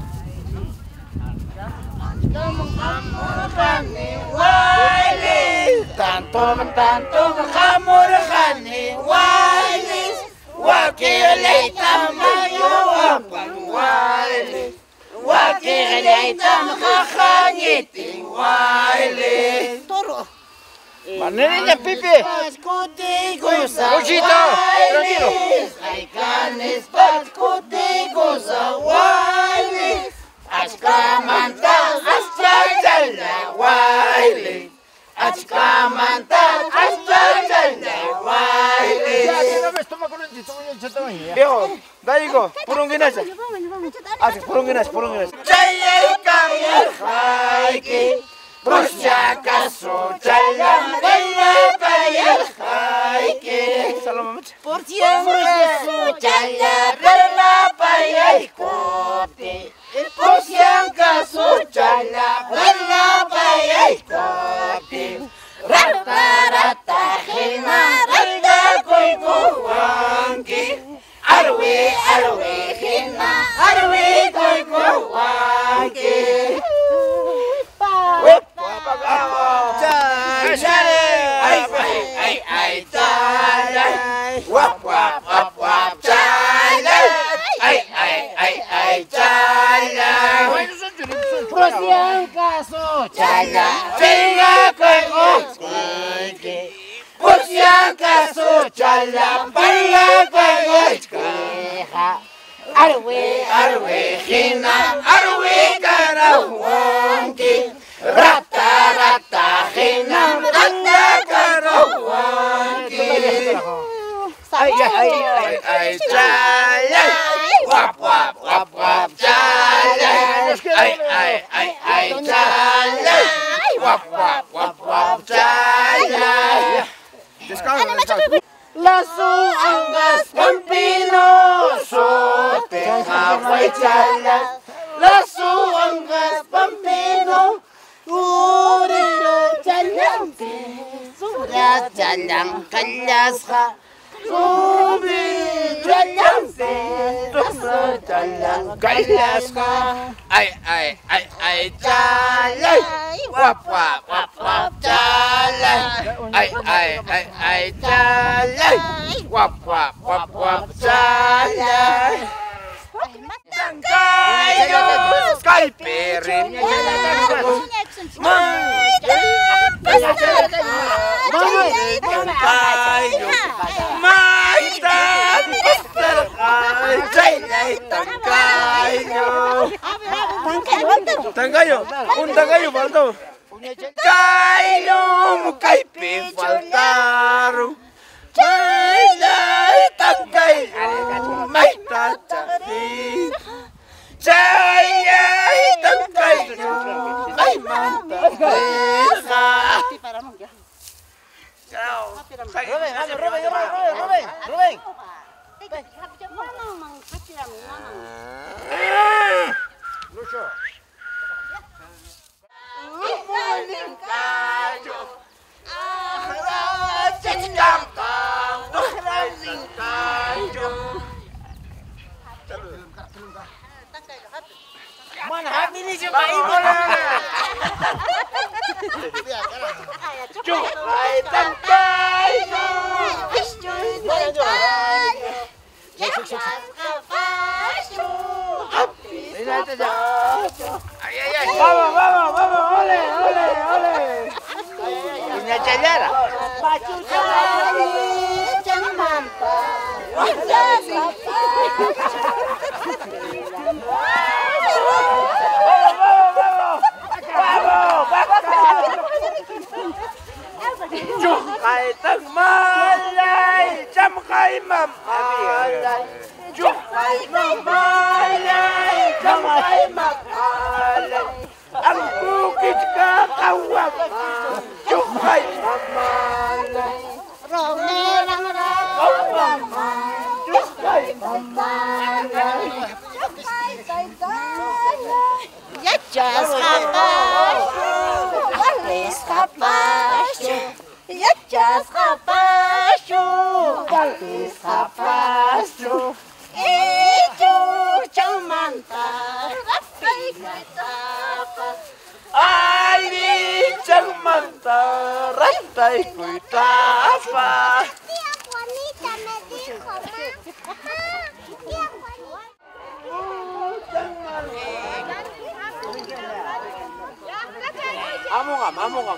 Tanto amor khani wailis wakilita mayo apan wailis wakilita khanyiti wailis toro Manera Pipe Luchito tranquilo ay canes pascutico wailis Askamanta aschala wailis Achkamanta, achchala, guayles. Ya, que no me toma con el viejo, Daigo, purunginasa. Así, purunginas. Chayay kayal haiki, por si acaso chayam vela payal haiki. Por si acaso chayam vela payal kote. Por si acaso chayam vela payal kote. Rata hina rata koi kuwangi arwe hina arwe koi kuwangi ay chala wap chala ay chala por si acaso chala venga koi por si acaso chala baila queja arwe hina arwe karawangi rata hina rata karawangi ay chala wap chala ay chala wap chala Lasso angas pampinoso te Hawaii chala Lasso angas pampino uriro chalante sura chalang kalyasha Subi Ay, chalay. Wap, wap, wap, wap, chalay. Ay, chalay. Wap, wap, wap, wap, chalay. Tangkayo, kay pirin. Tangkayo, maitan, tangkayo. Tangkayo, un tangkayo faltó. Tangkayo, kay pi faltaron. Tangkayo, maitan, Jaya tangkayo, ay mantap. Rubén. Lucho. Mana hati ni siapa ini? Cukai tangkayo, vamos, ole. Punya cayara. Cukai tang malay, jam kai mam alay. Cukai malay, jam kai mam alay. Ang bukit kakawag, cukai malay. Romerang cukai malay. Yachas kapasyo, galis kapasyo. Yachas kapasyo, galis kapasyo. Ijo chamanta, rapi katapa. Ali chamanta, rapi katapa. Tía Juanita me dijo, Amongam.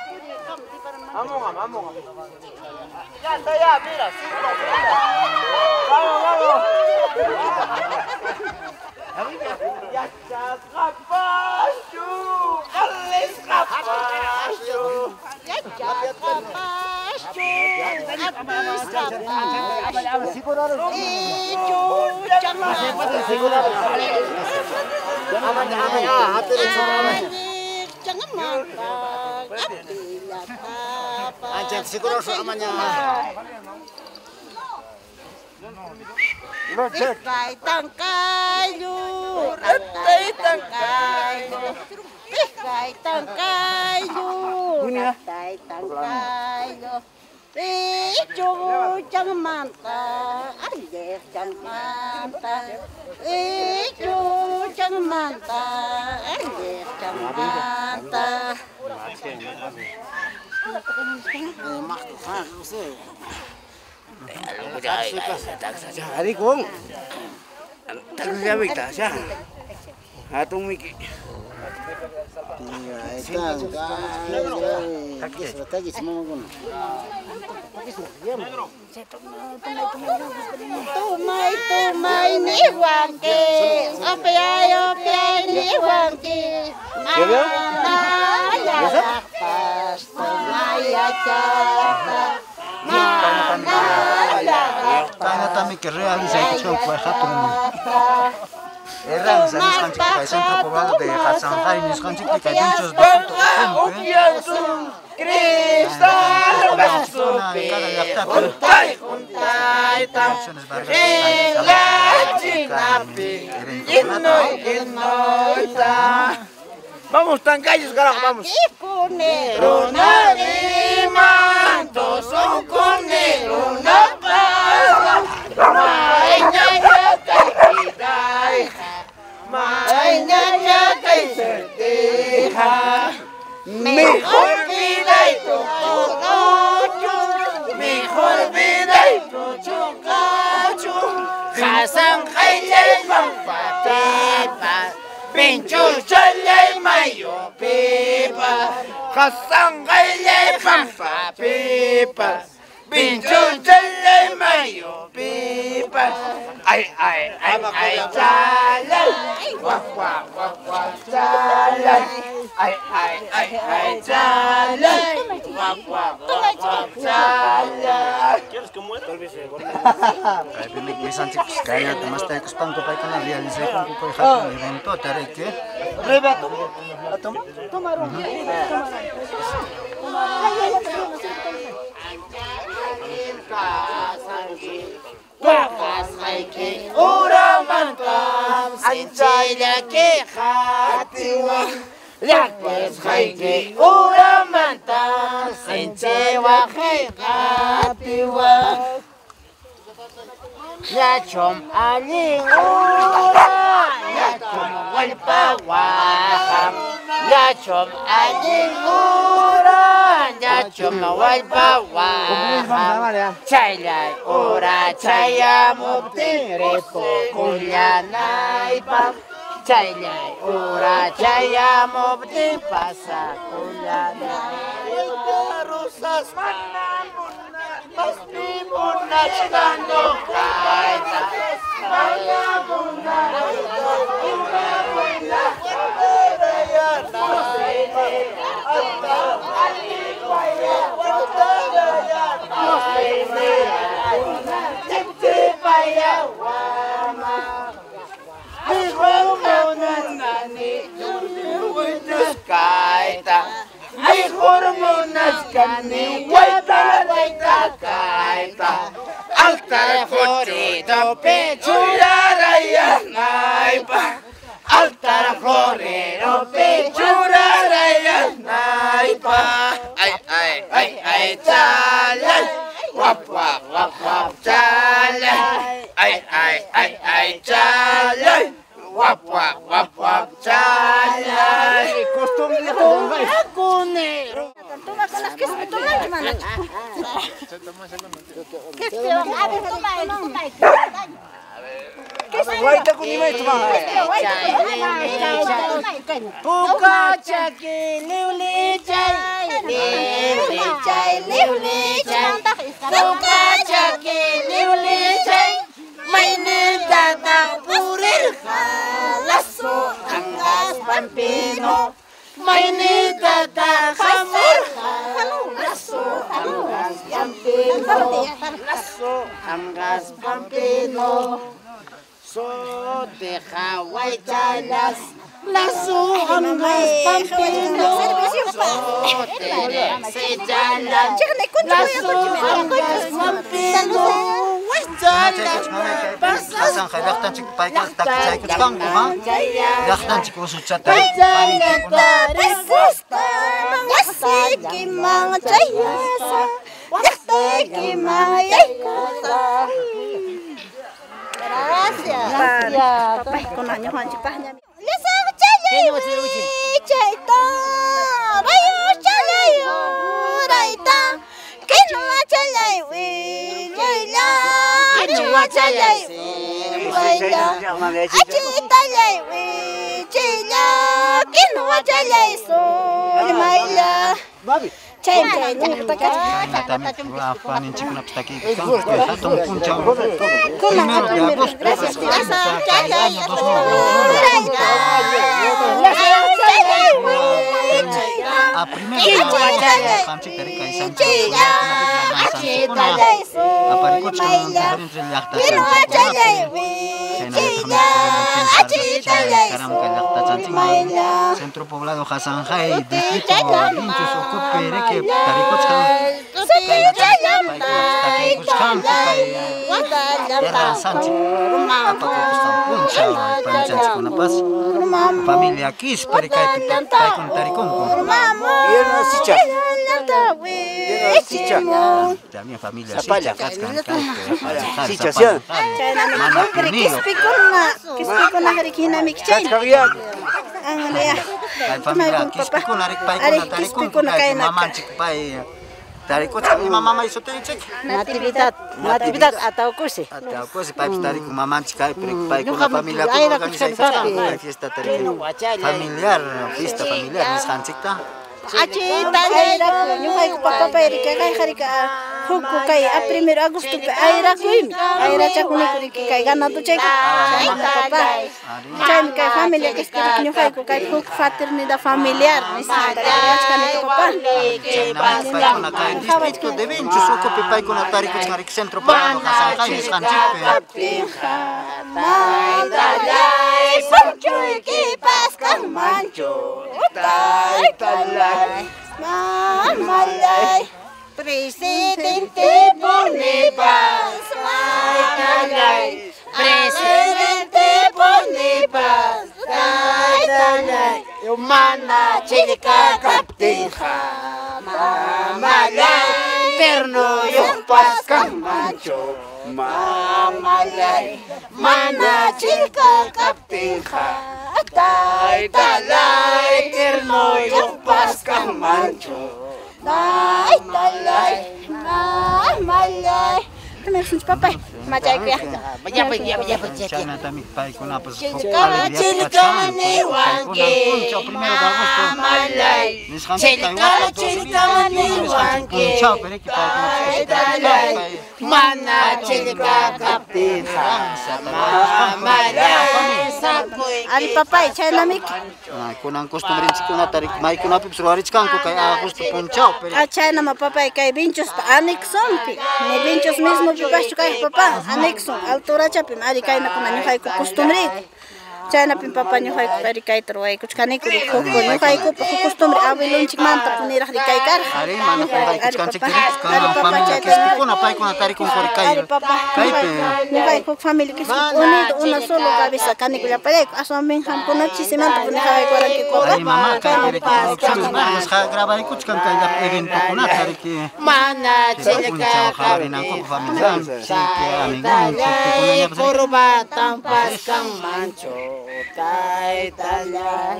Ya está, ya, mira, sí, vamos. Yachas kapasyo, galis kapasyo. Yachas kapasyo, galis kapasyo. Ijo chamanta. Jangan mantap, Anjing siguro sa amanya. Pikai tangkayo, ratai tangkayo. Pikai tangkayo, ratai tangkayo. Ijo jangan mantap, anjir jangan mantap. Ijo jangan mantap, anjir jangan mantap. Hari kong, tak siapa kita sah. Hatung miki. Tumay ni wangke, opiay ni wangke. Pas tumay aja. Kaya kami realiza ito kwa hatong Erang sa niskanchik kay Centro Poblado de Hasanjay niskanchik kay Dinchos de Cristal Basupi, Untay tam, Relachinapi, Inoy ta. Vamos, Tangkayo sekarang, vamos. Ronariman, toso con negro, una pala. Mejor vida y tucuruchu, mejor vida y tuchucachu. Hasan Hailey Pampa Pipa, Pinchuchaley Mayo Pipa. Hasan Hailey Pampa Pipa, Pinchuchaley Mayo Pipa. Ay, chalay, guap, chalay. Ay, chalay, guap, chalay. ¿Quieres que muera? Ay, pinigis antik kaya mas tayo kuspang ko pa kana realize ko ko hapon evento tareke. Rebeto, tomaron. Wakas haike uramantam sinchaya ke hatiwa. Yakes haike uramantam sinchewa ke hatiwa. Yachom alingura, yachom walpawaham. Yachom alingura, yachom walpawaham. Chaylay ura chayamuptin repo kulyanaypam. Chaylay ura chayamuptin pasa kulyanaypam. Rusas mas pimunas kando kaita. Ay hormonas kani waita kaita. Altar florido pechuraraya naipa. Altar florido pechuraraya naipa. Ay chalay, wap chalay. Ay chalay, wap chalay. Costumbre conero. Toma con las que se toman, hermana. ¿Qué es peor? A ver, toma. Guaita con mi maestro. Puka chaki liuli chay, liuli chay. Puka chaki liuli chay. Maini datang purir lasso anggas pampino. Maini datang hamur lasso anggas pampino. Lasso anggas pampino. So deja guaychalas, lasso anggas pampino. So deja lasso anggas pampino. Hasan khayaqtan chik paykal tak chay kuchkan ko ha. Yaqtan chik usuchata. Wasiki mang chayasa. Wasiki mang yayasa. Gracias. Papá, con años Juan Chipahña. Les hago chalay. Chayta. Rayo chalayo. Raita. Que no chalay. Willa. Que no chalay. Willa. Achitalay. Willa. Que no chalay. Soy Maila. Chay. Apa nih cik nak taki satu punca. Primero de agosto. A primero kamcik dari kaisan. Apa ikut sekarang dari yakta. Sekarang kan yakta cancing. Centro poblado Hasanjay. Distrito Pinchos Ocupere que tarikot sekarang. Familia Kis perikai taikon tarikon también familia Sicha Ay familia, kispikuna rikpaykuna tarikun kay mamanchik pay. Tarikun mama iso tenchik. Natividad atau kusi. Atau kusi pay tarikun mamanchik kay rikpaykuna familia ko organization fiesta tarikun. Familiar, fiesta familiar niskanchik ta. Achi tanya nyukai ku papa peri kai harika huku kai a 1 Agosto pe aira kuim aira chakuni kuri kai gana tu cek papa cai kai familia ke skiri nyukai ku kai huk fraternidad familiar nisanta kani ku papa paikuna kai distrito de Vinchos suko pe paikuna tariku ngarik centro poblado Hasan kai niskanchik pe Sanchoy ki paskan mancho talay mamalay Presidente Bonifaz talay Presidente Bonifaz talay Humana chilika kaptija mamalay Perno yung paskan mancho mamalay Mana chilika kaptija talay Perno yung paskan mancho talay mamalay Terima papa macam ya China tamik paikuna pas Chilka ni wangi mamalay Chilka ni wangi talay Mana chilka kaptija mamalay Ari papai China mik kunang costumbre chikuna tarik mai kuna pip suarich kanko kay justo punchao pero China ma papai kay Vinchos anexon pi ne Vinchos mismo pipacho kay papa anexon altura chapim ari kay na kuna nyuhay ko costumbre China pin papa nyuhay ko ari kay troay kuchkani ko nyuhay ko costumbre abuelon chikmanta punira ari kay kar ari mana kay kuchkan chikiri kana familia kispikuna pai kuna tarik kun kor kay kay pe nyuhay ko family unido una solo cabeza kani ko yapare aso men ham kuna chisimanta punira ko ari ko ay mama kay dire production mas grabar kuchkan kay evento kuna tarik mana chilka kaptija ko familia chike amigo kurba tampas kang mancho talay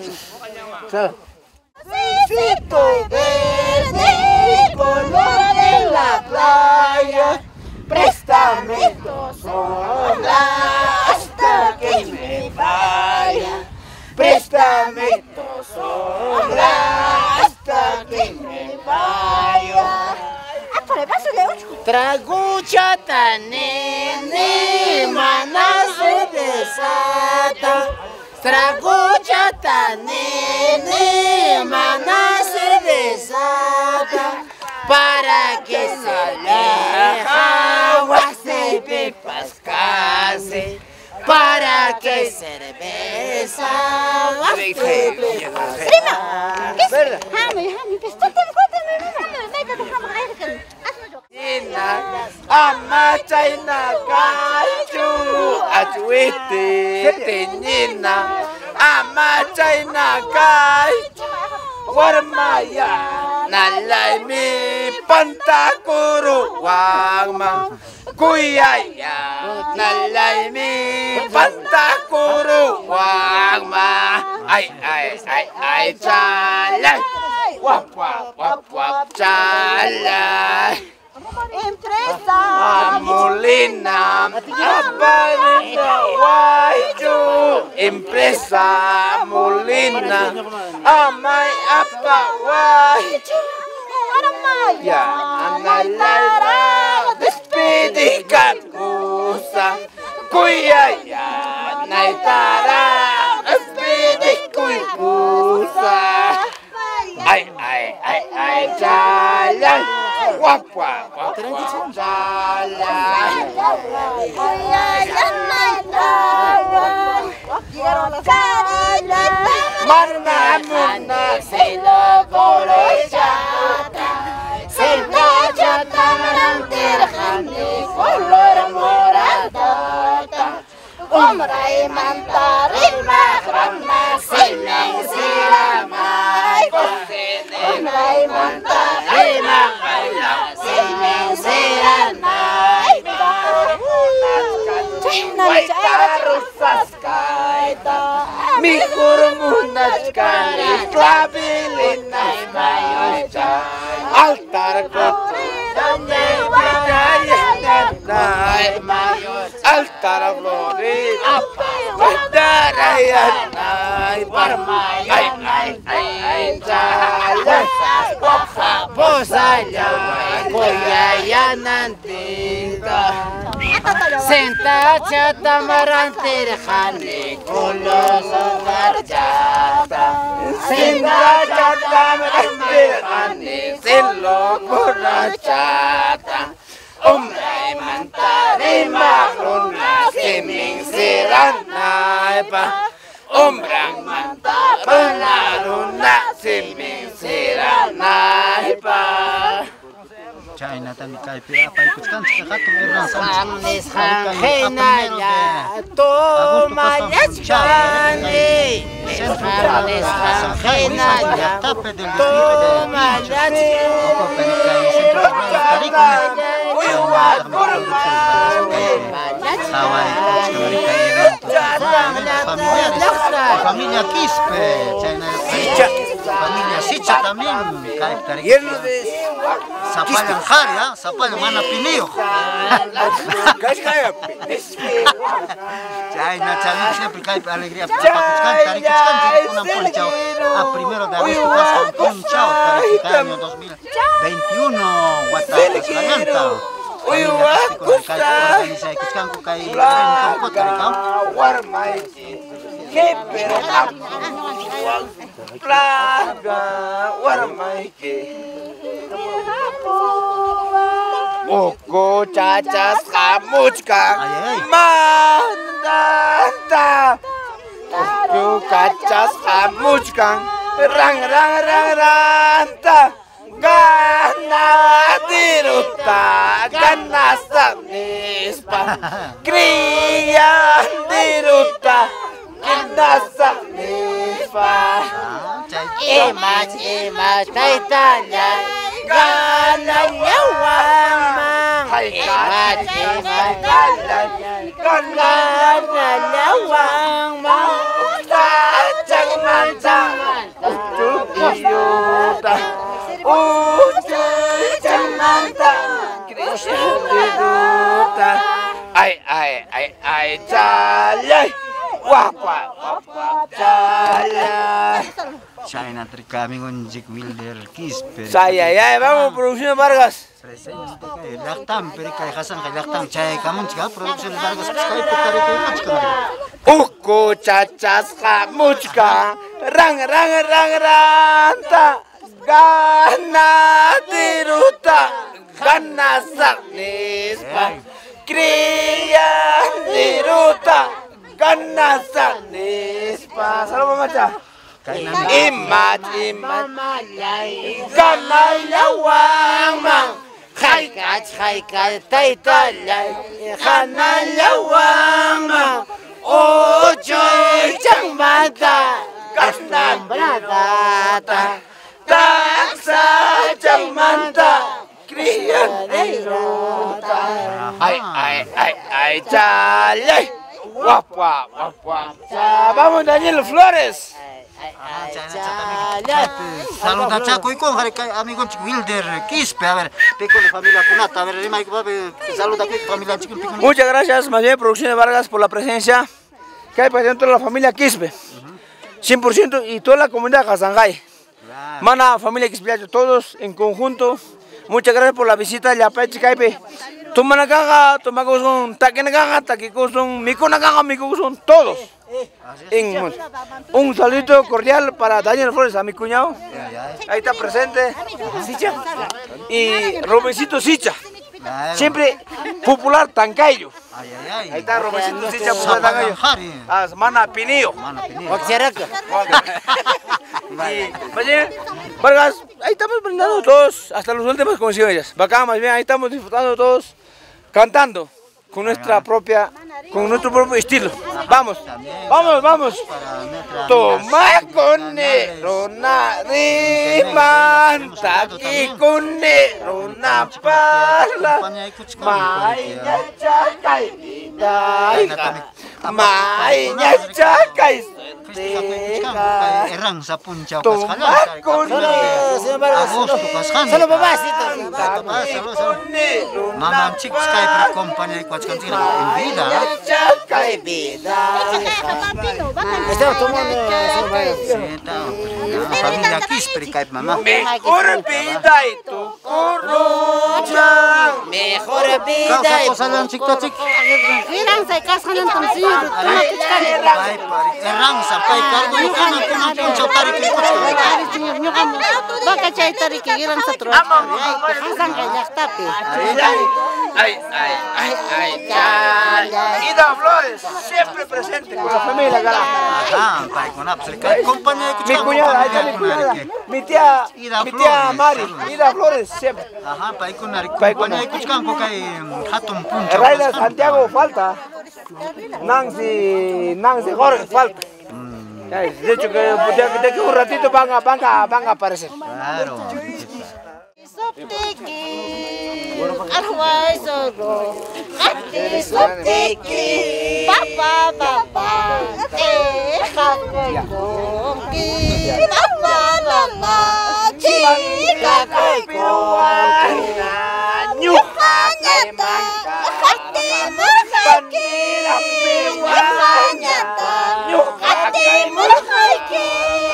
Cito verde color de la playa Préstame tu sombra hasta que me vaya Préstame tu sombra hasta que me vaya Tragucha tanene mana se desata Tragucha tanene mana se desata Para que se aleja agua se pipas casi Para que cerveza Prima, ¿qué es? Hami, Ama China kachu achuite tenina Ama China kachu warmaya nalay mi pantakuru wagma kuyaya nalay mi pantakuru wagma ay chalay wap chalay Empresa Molina Aparenta Waitu Empresa Molina Amai apa Waitu Ya analara Despedikan Musa Kuyaya Naitara Despedikui Musa Ay jalan wap jalan mana sila borojata sila jata merantirkan di color moradata umray mantari makrama silang siramay umray mantari makrama silang siramay Wait, rusas kaita, mi kurmunat kari Clavilina y mayocha, altar altar florida, Senta chata marantir khani kuloso darjata Senta chata marantir khani silo kurachata Umray mantari makruna siming siranaipa Umrang mantaruna runa siming siranaipa China también cae pia para escuchar chicato erranza. Samnis khana ya toma yachani Samnis khana ya tape del toma familia Quispe, familia Sicha también, lleno de Zapalanjaria, Zapala mana pinio. Chayna chavik siempre cae alegría para una ponchao a primero de agosto pasa un ponchao para este año 2021 Guatapas Calanta. Organiza Cuscanco cae en Cotaricao. Oko cacas kamuchka mandanta Oko cacas kamuchka rang ranta Gana diruta gana sabnispa Kriyan diruta gana sabnispa Imach taitanya gana nyawang Imach gana nyawang Cacang manta Ucuk Ucuk manta Krisyan diruta Ay chalay Wap chalay China tricami con Jig Wilder Quispe. Saya vamos producción Vargas. Lactam, perica Hassan Lactam Chay Kamunchka, producción Vargas Sky Potarica. Uko chachas kamuchka ranta Gana diruta Gana saknispa Kriyan diruta Gana saknispa Salam maca Imat Gana lawang mang Khaikat taitalay Gana lawang mang Ochoy chang mata Gana bradata Taksa chang manta Kriyan diruta Ay chalay Wap Vamos Daniel Flores Saluda Chaco y con amigo Wilder Quispe, a ver, pico de familia Cunata, a ver, saluda familia Chico. Muchas gracias, más bien, Producción de Vargas, por la presencia que hay presente la familia Quispe, 100% y toda la comunidad de Hasangay. Mana, familia Quispe, todos en conjunto. Muchas gracias por la visita de la Pachi Caipe. Tumanagaga, Tomagozón, Takenagaga, Taquicozón, Miconagaga, Micozón, todos. Un saludo cordial para Daniel Flores, a mi cuñado. Ahí está presente Sicha y Robencito Sicha. Siempre popular Tancayo. Ahí está Robencito Sicha, popular Tancayo. Mana Pinillo. Vargas, ahí estamos brindando todos hasta los últimos consecuencias. Bacán, más bien, ahí estamos disfrutando todos, cantando con nuestra propia con nuestro propio estilo. Vamos, vamos, vamos. Toma conero na rimanta y conero na pala. Mainya chakai dai, mainya chakai. Erang sa puncak Toma conero. Solo papacito. Mamam chicos cae para acompañar y cuatro cantinas en vida. Chakai vida. Estamos tomando Familia Kisperi cae mamá. Mejor vida y tu corona. mejor vida. Kau salam cik cik. Irang saya kasih nonton sih. Erang sampai kargo ikan aku puncak tarik ikut. Hari ini nyokap bakal cai tarik irang satu. Hasan kayak tapi. Ida Flores, siempre presente con la familia Galán. Ah, baik mana berikan kompanya ikut. Mi cuñada, ahí está mi cuñada. Mi tía Mari, Ida Flores, siempre. Ajá, baik narik kompanya ikut kan kau kai hatum puncak. Raila Santiago falta. Nancy Jorge falta. De hecho que de que un ratito van a aparecer. Claro. Sopteki, arwai solo, ati sopteki, papa, kakoyongki, papa mama, chika kaikoan, nyukanyata, hati murhaki, nyukanyata, hati murhaki,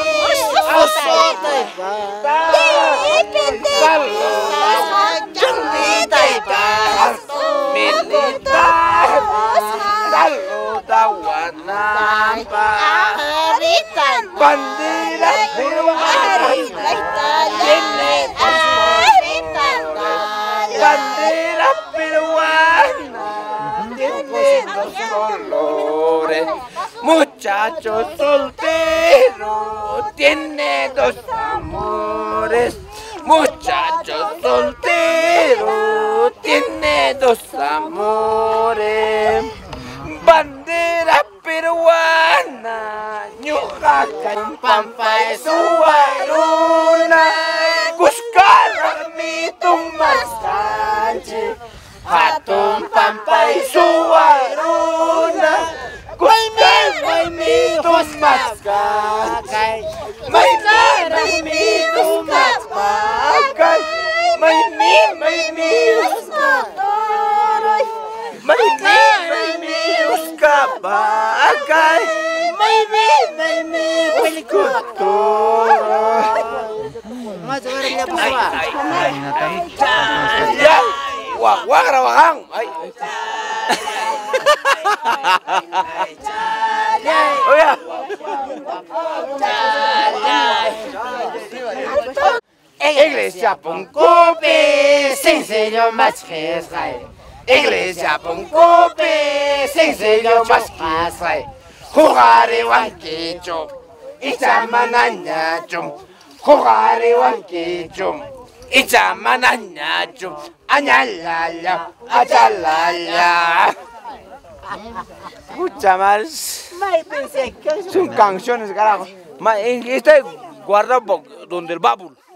bandera peruana tiene dos colores, muchachos solteros tiene dos amores, muchachos solteros tiene dos amores. Bandera peruana, ñujaca, pampa es su aruna, buscar mi tumbascanche, hatun pampa es su aruna, buscar mi tumbascanche, may mi tumbascanche, may mi Kabakay, may wag rawang. Ay. Oh ya. Iglesia Puncope, sin sello más que Iglesia Puncope, sin sello más que Jugare wankichum, ichamananyachum, jugare wankichum, ichamananyachum, añalala, achalala. Escucha más. Son canciones, carajo. Está guardado donde el babul.